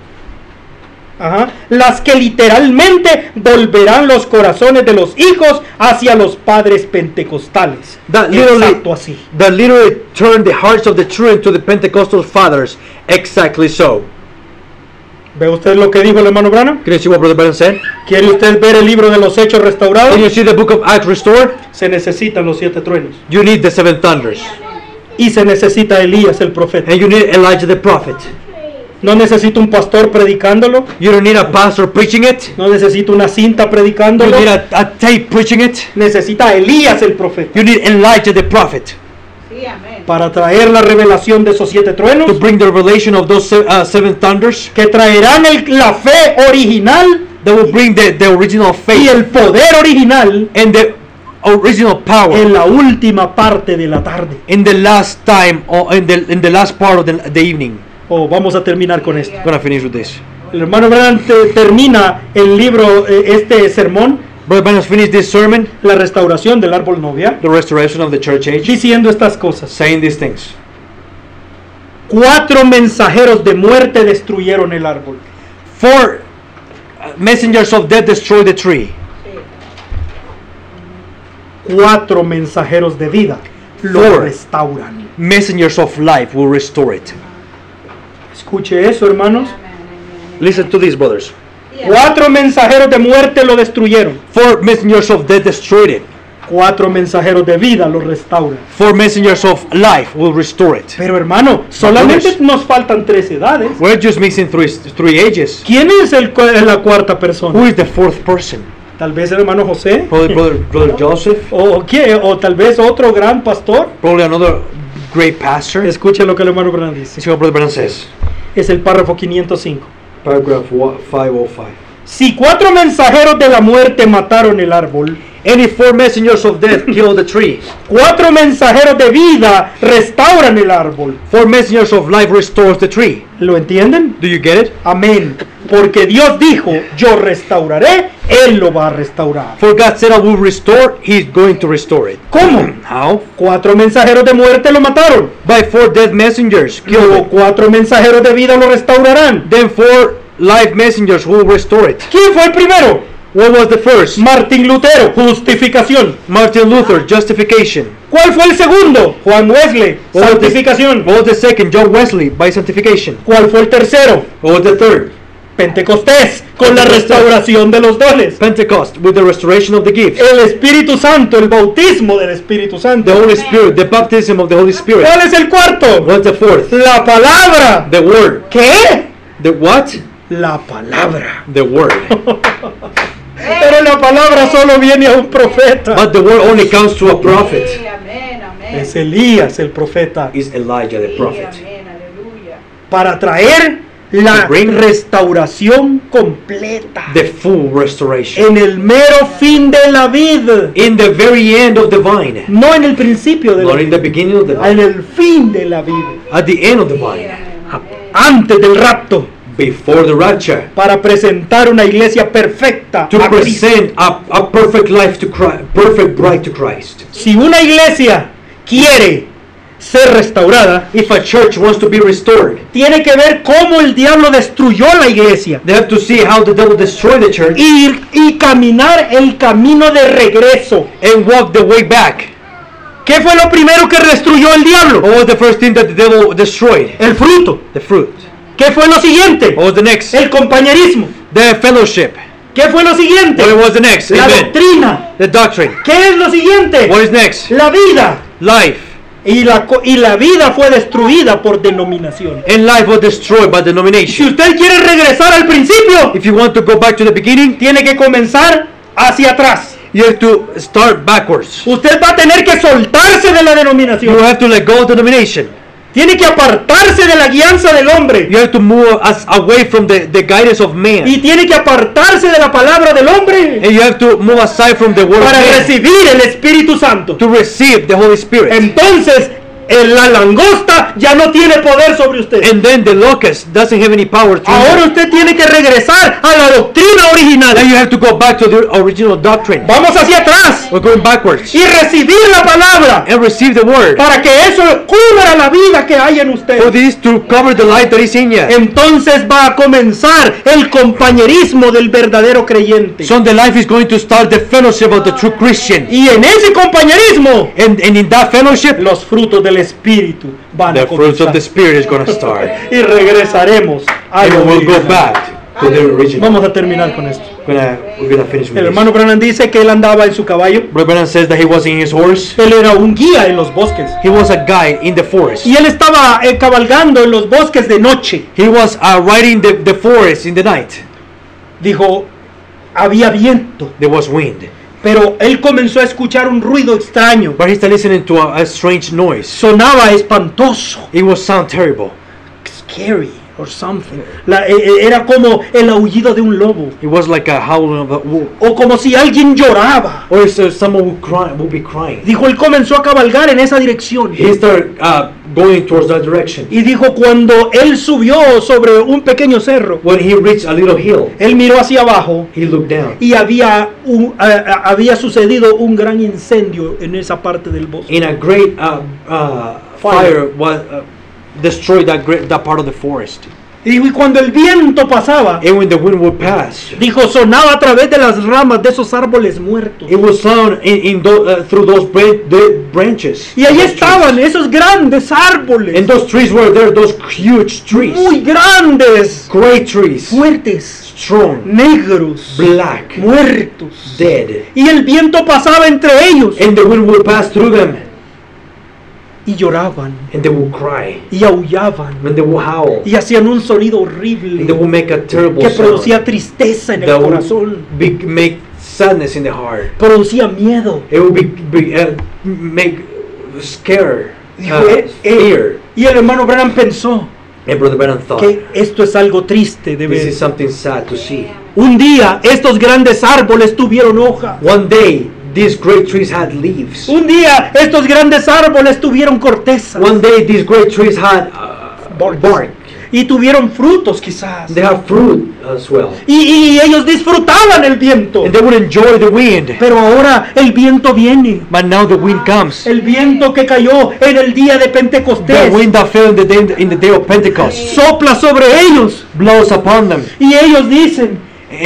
las que literalmente volverán los corazones de los hijos hacia los padres pentecostales. that literally Exacto así. turn the hearts of the children to the Pentecostal fathers. Exactly so. ¿Ve usted lo que dijo el hermano Branham? Can you see what Brother Branham said? ¿Quiere usted ver el libro de los Hechos restaurados? Can you see the book of Acts restored? Se necesitan los 7 truenos. You need the 7 thunders, Y se necesita Elías el profeta. and you need Elijah the prophet. No necesita un pastor predicándolo. You don't need a pastor preaching it. No necesita una cinta You predicándolo. need a tape preaching it. Necesita Elías el profeta. You need Elijah the prophet Para traer la revelación de esos 7 to truenos. bring the revelation of those 7 thunders. Que traerán la fe original That will bring the original y faith el poder original and the original power en la última parte de la tarde. in the last time, or in the last part of the evening. Vamos a terminar con esto. I'm gonna finish with this. El hermano Branham termina el libro, este sermón, Brother Branham finished this sermon, la restauración del árbol novia, the restoration of the church age, diciendo estas cosas. saying these things. 4 mensajeros de muerte destruyeron el árbol. 4 messengers of death destroyed the tree. 4 mensajeros de vida lo 4 restauran. messengers of life will restore it. Escuche eso, hermanos. Listen to this, brothers. 4 mensajeros de muerte lo destruyeron. 4 messengers of death destroyed it. 4 mensajeros de vida lo restauran. 4 messengers of life will restore it. Pero hermano, solamente nos faltan 3 edades. We're just mixing three ages. ¿Quién es la cuarta persona? Who is the 4th person? Tal vez el hermano José. Probably brother Joseph. O tal vez otro gran pastor. Probably another great pastor. Escuche lo que el hermano Branham dice. Let's see what Brother Branham says. Es el párrafo 505. Paragraph 505. Si 4 mensajeros de la muerte mataron el árbol, Any 4 messengers of death killed the tree. 4 mensajeros de vida restauran el árbol. 4 messengers of life restores the tree. ¿Lo entienden? Do you get it? Amén. Porque Dios dijo, yo restauraré, Él lo va a restaurar. For God said, I will restore, He's going to restore it. ¿Cómo? How? 4 mensajeros de muerte lo mataron. By 4 dead messengers killed Luego it. 4 mensajeros de vida lo restaurarán. Then 4 life messengers will restore it. ¿Quién fue el primero? What was the first? Martín Lutero, justificación. Martin Luther, justification. ¿Cuál fue el segundo? Juan Wesley, What was santificación. What was the second? John Wesley, by sanctification. ¿Cuál fue el tercero? What was the third? Pentecostés, con la Pentecostés. restauración de los dones. Pentecost, with the restoration of the gifts. El Espíritu Santo, el bautismo del Espíritu Santo. The Holy Spirit, the baptism of the Holy Spirit. ¿Cuál es el cuarto? What's the fourth? La palabra. The word. ¿Qué? The what? La palabra. The word. Pero la palabra solo viene a un profeta. But the word only comes to a prophet. Es Elías el profeta. Is Elijah the prophet. Para traer la To bring restauración completa. The full restoration. En el mero fin de la vida. In the very end of the vine. No en el principio de la Not in the vida. beginning of the En vine. el fin de la vida. At the end of the vine. Antes del rapto. before the rapture, para presentar una iglesia perfecta to a Cristo. present a perfect life to Christ, perfect bride to Christ. Si una iglesia quiere ser restaurada, If a church wants to be restored, tiene que ver cómo el diablo destruyó la iglesia they have to see how the devil destroyed the church y caminar el camino de regreso. and walk the way back. ¿Qué fue lo primero que destruyó el diablo? What was the first thing that the devil destroyed? El fruto. The fruit. ¿Qué fue lo siguiente? What was the next? El compañerismo. The fellowship. ¿Qué fue lo siguiente? What was the next? La Amen. doctrina. The doctrine. ¿Qué es lo siguiente? What is next? La vida. Life. Y la vida fue destruida por denominación. And life was destroyed by Si denomination. usted quiere regresar al principio, If you want to go back to the beginning, tiene que comenzar hacia atrás. you have to start backwards. Usted va a tener que soltarse de la You denominación. have to let go of the denomination. Tiene que apartarse de la guianza del hombre. You have to move us away from the guidance of man. Y tiene que apartarse de la palabra del hombre And you have to move aside from the word of para man recibir el Espíritu Santo. to receive the Holy Spirit. Entonces, la langosta ya no tiene poder sobre usted. And then the locust doesn't have any power to Ahora you. usted tiene que regresar a la doctrina Now original. you have to go back to the original doctrine. Vamos hacia atrás We're going backwards. y recibir la palabra And receive the word. para que eso cubra la vida que hay en For usted. this to cover the light that is in you. Entonces va a comenzar el compañerismo del verdadero creyente. So the life is going to start the fellowship of the true Christian. Y en ese compañerismo And in that fellowship, los frutos del Espíritu van a the fruits of comenzar. the Spirit is going to start. Y regresaremos a And lo we'll go original. back to the original. Vamos a terminar con esto. We're gonna finish with El this. hermano Branham dice que él andaba en su caballo. Brother Branham says that he was in his horse. Él era un guía en los bosques. He was a guide in the forest. Y él estaba cabalgando en los bosques de noche. He was riding the forest in the night. Dijo, había viento. There was wind. Pero él comenzó a escuchar un ruido extraño. But he started listening to a strange noise. Sonaba espantoso. It was sound terrible. Scary or something. Era como el aullido de un lobo. It was like a howling of a wolf. O como si alguien lloraba. Or someone would be crying. Dijo, él comenzó a cabalgar en esa dirección. He started going towards that direction. Y dijo, cuando él subió sobre un pequeño cerro, When he reached a little hill, él miró hacia abajo he looked down. y había sucedido un gran incendio en esa parte del bosque. And a great fire was destroyed that part of the forest. Y dijo, y cuando el viento pasaba, And when the wind would pass, dijo, sonaba a través de las ramas de esos árboles muertos. it would sound through those branches. Y ahí Those trees. estaban esos grandes árboles, And those trees were there, those huge trees. muy grandes, Great trees. fuertes, Strong. negros, Black. muertos. Dead. Y el viento pasaba entre ellos And the wind would pass through them. y lloraban And they would cry. y aullaban And they would howl. y hacían un sonido And horrible they would make a terrible que sound. producía tristeza en el That corazón, would make sadness in the heart. producía miedo. It would make scare. Dijo, Fear. Y el hermano Branham pensó And Brother Branham thought, que esto es algo triste de this ver. is something sad to see. Un día estos grandes árboles tuvieron hojas. One day, these great trees had leaves. Un día estos grandes árboles tuvieron corteza One day, these great trees had bark. y tuvieron frutos quizás. They have fruit as well. Y ellos disfrutaban el viento. And they would enjoy the wind. Pero ahora el viento viene. But now the wind comes. El viento que cayó en el día de The Pentecostés wind that fell in the day of Pentecost sopla sobre ellos. blows upon them. Y ellos dicen,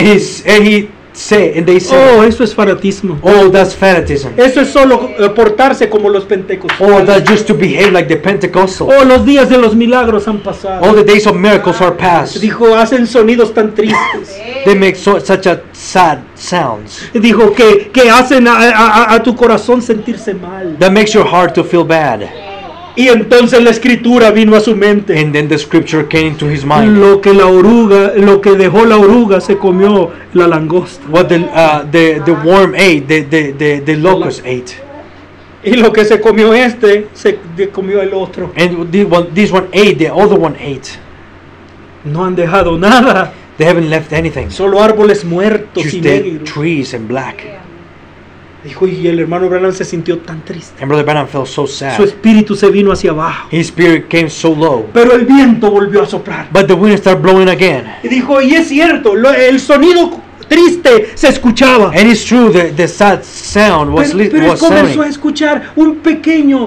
And they say, oh, eso es fanatismo. oh, that's fanatism. Eso es solo portarse como los pentecostales. Oh, that's just to behave like the Pentecostal. Oh, los días de los milagros han pasado. All the days of miracles are past. Dijo, hacen sonidos tan tristes. They make such a sad sounds. Dijo que hacen a tu corazón sentirse mal. That makes your heart to feel bad. Y entonces la escritura vino a su mente. And then the scripture came into his mind. Lo que dejó la oruga se comió la langosta. What the worm ate, the locust ate. Y lo que se comió se comió el otro. And this one ate, the other one ate. No han dejado nada. They haven't left anything. Solo árboles muertos Just y dead negros. trees and black. Dijo, y el hermano Branham se sintió tan triste. And Brother Branham felt so Su sad. espíritu se vino hacia abajo. His spirit came so low. Pero el viento volvió a soplar. But the wind started blowing again. Y dijo, y es cierto, el sonido triste se escuchaba. And it's true, the sad sound was Pero was comenzó a sounding. escuchar un pequeño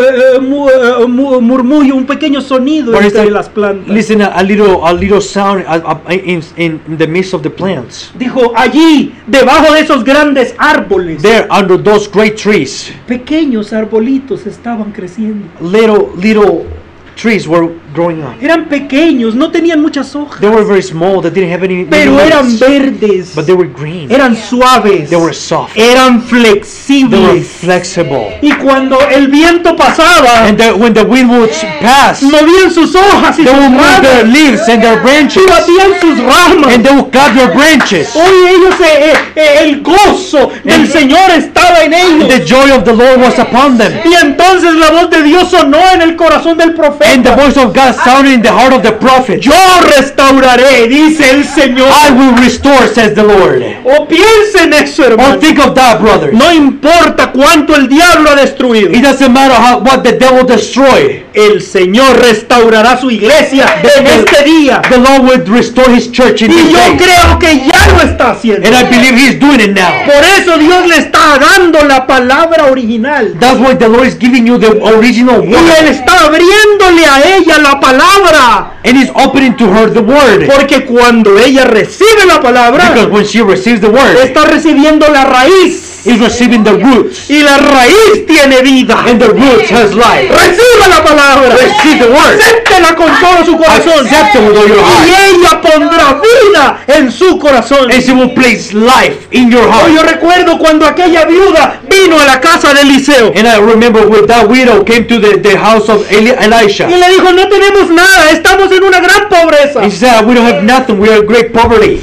murmullo, un pequeño sonido But entre it's las plantas. listen, a little sound in the midst of the plants. Dijo, allí, debajo de esos grandes árboles, There, under those great trees, pequeños arbolitos estaban creciendo. little trees were growing up. Eran pequeños, no tenían muchas hojas, They were very small. They didn't have any pero leaves, eran verdes, but they were green. eran suaves, They were soft. eran They were flexibles. flexible. Y cuando el viento pasaba, And when the wind would pass, movían sus hojas y they sus would move their ramas, leaves and their branches, y batían sus ramas. and they would clap their branches. Hoy ellos, el gozo del And- Señor estaba en ellos. The joy of the Lord was upon them. Y entonces la voz de Dios sonó en el corazón del And the profeta. voice of God sounded in the heart of the prophet. Yo restauraré, dice el Señor. I will restore, says the Lord. O piensa en eso, Or hermano. think of that, brothers. No importa cuánto el diablo ha destruido. It doesn't matter what the devil destroyed. El Señor restaurará su iglesia en este día. The Lord will restore His church in Y this yo day. creo que ya lo está haciendo. And I believe He's doing it now. Por eso Dios le está dando la palabra original. That's why the Lord is giving you the original Y Él word. está abriéndole a ella la palabra. And He's opening to her the word. Porque cuando ella recibe la palabra, Because when she receives the word, está recibiendo la raíz. He's receiving the roots. Y la raíz tiene vida. And the roots has life. Reciba la palabra. Receive the word. Acéptela con todo su corazón. Accept it with all your Y heart. ella pondrá vida en su corazón. And she will place life in your Oh, yo heart. recuerdo cuando aquella viuda vino a la casa de Eliseo. And I remember when that widow came to the house of Elisha. Y le dijo, no tenemos nada, estamos en una gran pobreza. And she said, we don't have nothing. We are in great poverty.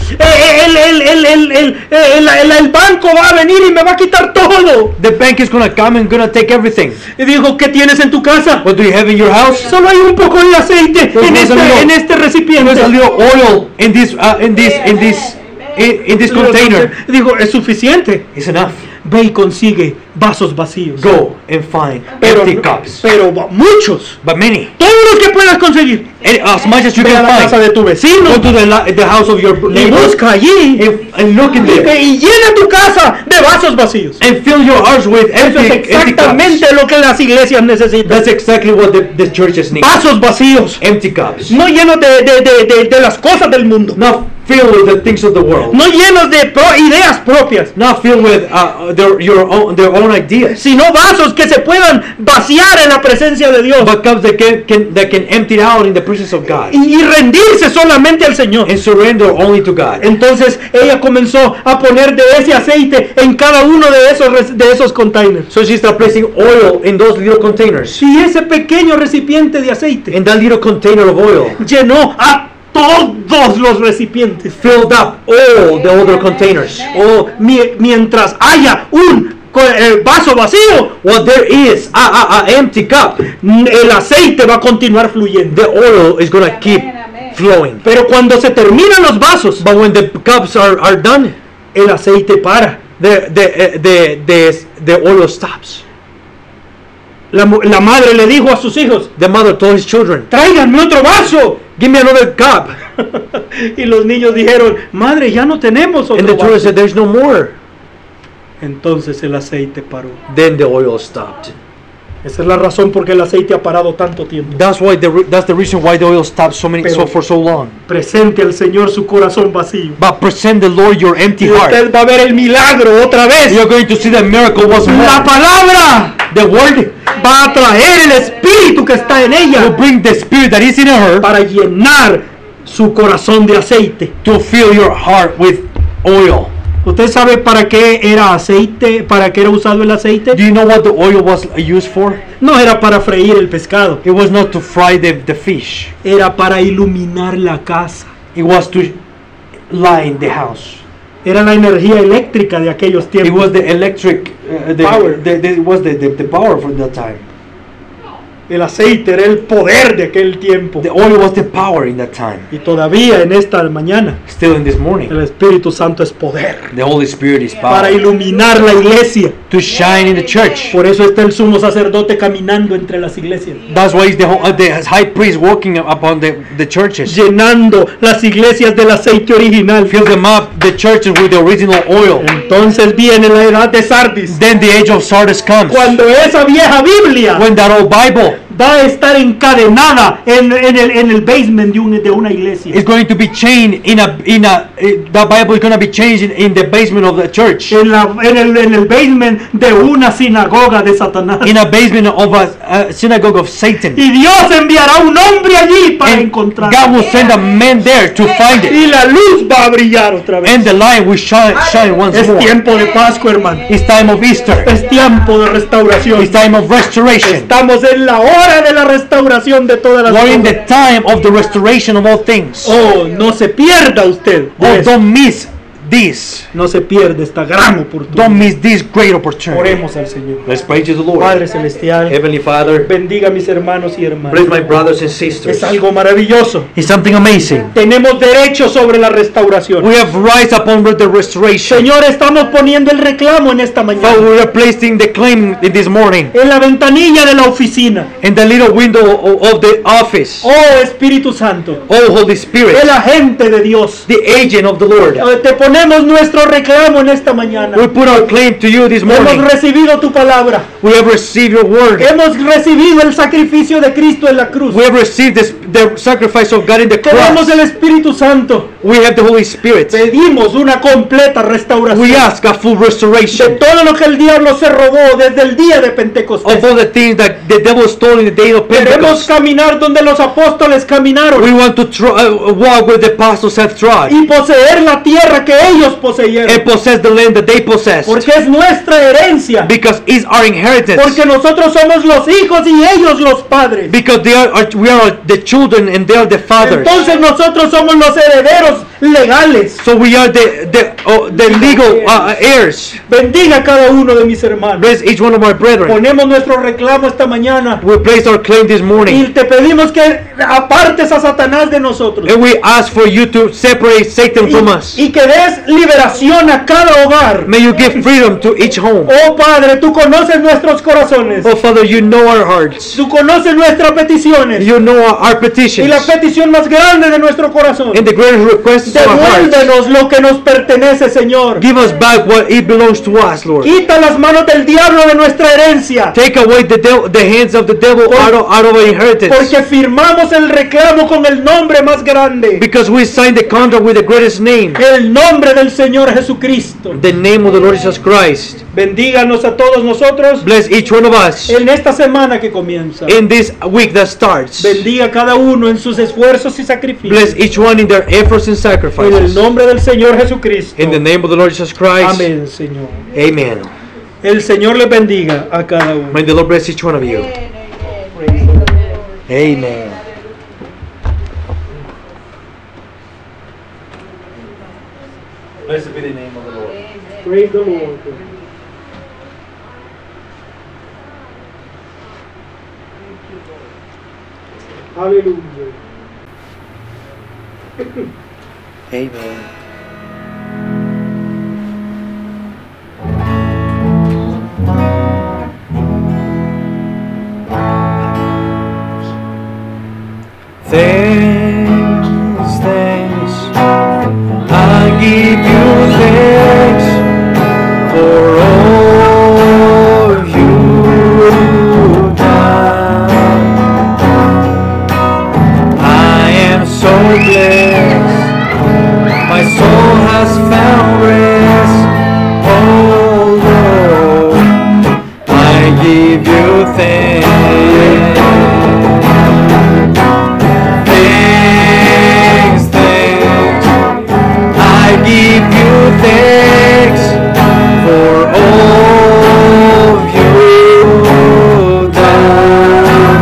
El banco va a venir y me va a quitar todo. The bank is going to come and going to take everything. Y dijo, ¿qué tienes en tu casa? What do you have in your house? Solo hay un poco de aceite Pues en no salió. este recipiente. There's a little oil in this container. Dijo, es suficiente. It's enough. Ve y consigue vasos vacíos. Go and find Pero, empty cups. pero muchos. But many. Todos los que puedas conseguir. As much as you Ve a can la casa find. de tu vecino. Go to the house of your Y neighbor busca allí. and look in there. Y llena tu casa de vasos vacíos. And fill your hearts with Eso es empty cups. exactamente lo que las iglesias necesitan. That's exactly what the churches need. Vasos vacíos. Empty cups. No llenos de las cosas del mundo. Not filled with the things of the world. No llenos de ideas propias. Not filled with their own ideas. Sino vasos que se puedan vaciar en la presencia de Dios. But cups that can empty it out in the presence of God. Y rendirse solamente al Señor. And surrender only to God. Entonces ella comenzó a poner de ese aceite en cada uno de esos containers. So she started placing oil in those little containers. Y ese pequeño recipiente de aceite In that little container of oil, llenó a todos los recipientes. filled up all the other containers. O mientras haya un vaso vacío, Well, there is a empty cup. el aceite va a continuar fluyendo. The oil is gonna keep flowing. Pero cuando se terminan los vasos, But when the cups are done, el aceite para. the oil stops. La madre le dijo a sus hijos, The mother told his children, tráiganme otro vaso. "Give me another cup." Y los niños dijeron, madre, ya no tenemos And the otro children vaso. said, "There's no more." Entonces el aceite paró. Then the oil stopped. Esa es la razón por qué el aceite ha parado tanto tiempo. That's the reason why the oil stopped Pero- for so long. Presente al Señor su corazón vacío. But present the Lord your empty Y heart. usted va a ver el milagro otra vez. You're going to see the miracle once more. La palabra The word va a traer el espíritu que está en will ella bring the spirit that is in her para llenar su corazón de aceite. to fill your heart with oil. ¿Usted sabe para qué era aceite? ¿Para qué era usado el aceite? Do you know what the oil was used for? No era para freír el pescado. It was not to fry the fish. Era para iluminar la casa. It was to line the house. Era la energía eléctrica de aquellos It tiempos. was the electric Power. It was the power for that time. El aceite era el poder de aquel tiempo. The oil was the power in that time. Y todavía en esta mañana, Still in this morning, el Espíritu Santo es poder the Holy Spirit is para power iluminar la iglesia. to shine in the church. Por eso está el sumo sacerdote caminando entre las iglesias, That's why the high priest walking upon the churches. llenando las iglesias del aceite original. Fill them up, the churches, with the original oil. Entonces viene la edad de Sardis, Then the age of Sardis comes. cuando esa vieja Biblia When that old Bible va a estar encadenada en el basement de una iglesia. is going to be chained the Bible is going to be changed in the basement of the church. En el basement de una sinagoga de Satanás. In a basement of a synagogue of Satan. Y Dios enviará un hombre allí para And encontrar. God will send a man there to find it. Y la luz va a brillar otra vez. And the light will shine once Es more. tiempo de Pascua, hermano. It's time of Easter. Es tiempo de restauración. It's time of restoration. Estamos en la hora de la restauración de todas las We're in the cosas. time of the restoration of all things. Oh, no se pierda usted de Oh, esto. don't miss this. No se pierda esta gran oportunidad. Don't miss this great opportunity. Oremos al Señor. Let's pray to the Lord. Padre celestial, Heavenly Father, bendiga a mis hermanos y hermanas. bless my brothers and sisters. Es algo maravilloso. It's something amazing. Tenemos derecho sobre la restauración. We have rights upon the restoration. Señor, estamos poniendo el reclamo en esta mañana. Father, we are placing the claim in this morning En la ventanilla de la oficina. in the little window of the office. Oh Espíritu Santo, Oh, Holy Spirit, el agente de Dios. the agent of the Lord. Te ponemos nuestro reclamo en esta mañana. We put our claim to you this morning. Hemos recibido tu palabra. We have received your word. Hemos recibido el sacrificio de Cristo en la cruz. We have received the sacrifice of God in the Tenemos cross. el Espíritu Santo. We have the Holy Spirit. Pedimos una completa restauración We ask a full de restoration todo lo que el diablo se robó desde el día de Pentecostés. of all the things that the devil stole in the day of Queremos Pentecost. caminar donde los apóstoles caminaron We want to walk where the apostles have trod y poseer la tierra que ellos poseyeron. and possess the land that they possessed, Porque es nuestra herencia. because it's our inheritance. Porque nosotros somos los hijos y ellos los padres. Because we are the children and they are the fathers. Entonces nosotros somos los herederos legales. So we are the legal heirs. Bendiga a cada uno de mis hermanos. Bless each one of our brethren. Ponemos nuestro reclamo esta mañana We place our claim this y morning, te pedimos que apartes a Satanás de nosotros and we ask for you to separate Satan from us. y que des liberación a cada hogar. May you give freedom to each home. Oh Padre, tú conoces nuestros corazones. Oh Father, you know our hearts. Tú conoces nuestras peticiones. You know our Y petitions. la petición más grande de nuestro corazón. And the greatest request of our hearts. Devuélvenos lo que nos pertenece, Señor. Give us back what it belongs to us, Lord. Quita las manos del diablo de nuestra herencia. Take away the hands of the devil out of our inheritance. Porque firmamos el reclamo con el nombre más grande. Because we signed the contract with the greatest name. El nombre del Señor Jesucristo. The name of the Lord Jesus Christ. Bendíganos a todos nosotros Bless each one of us en esta semana que comienza. in this week that starts. Bendiga a cada uno en sus esfuerzos y sacrificios. Bless each one in their efforts and En el sacrifices. nombre del Señor Jesucristo. In the name of the Lord Jesus Christ. Amén, Señor. Amen. El Señor les bendiga a cada uno. May the Lord bless each one of you. Amen. Blessed be the name of the Lord. Praise the Lord. Hallelujah. Amen. Thanks, I give you thanks for all you've done. I am so blessed, my soul has found rest. Oh Lord, I give you thanks. I give you thanks for all you've done.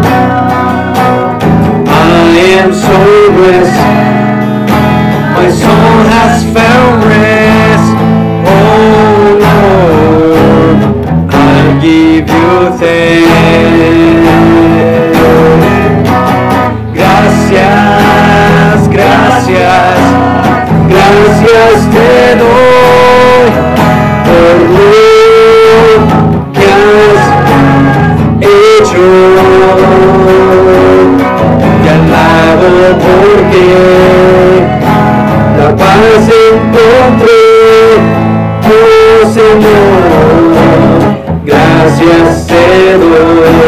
I am so blessed, my soul has found rest. Oh Lord, I give you thanks. la paz encontré, oh Señor, gracias te doy.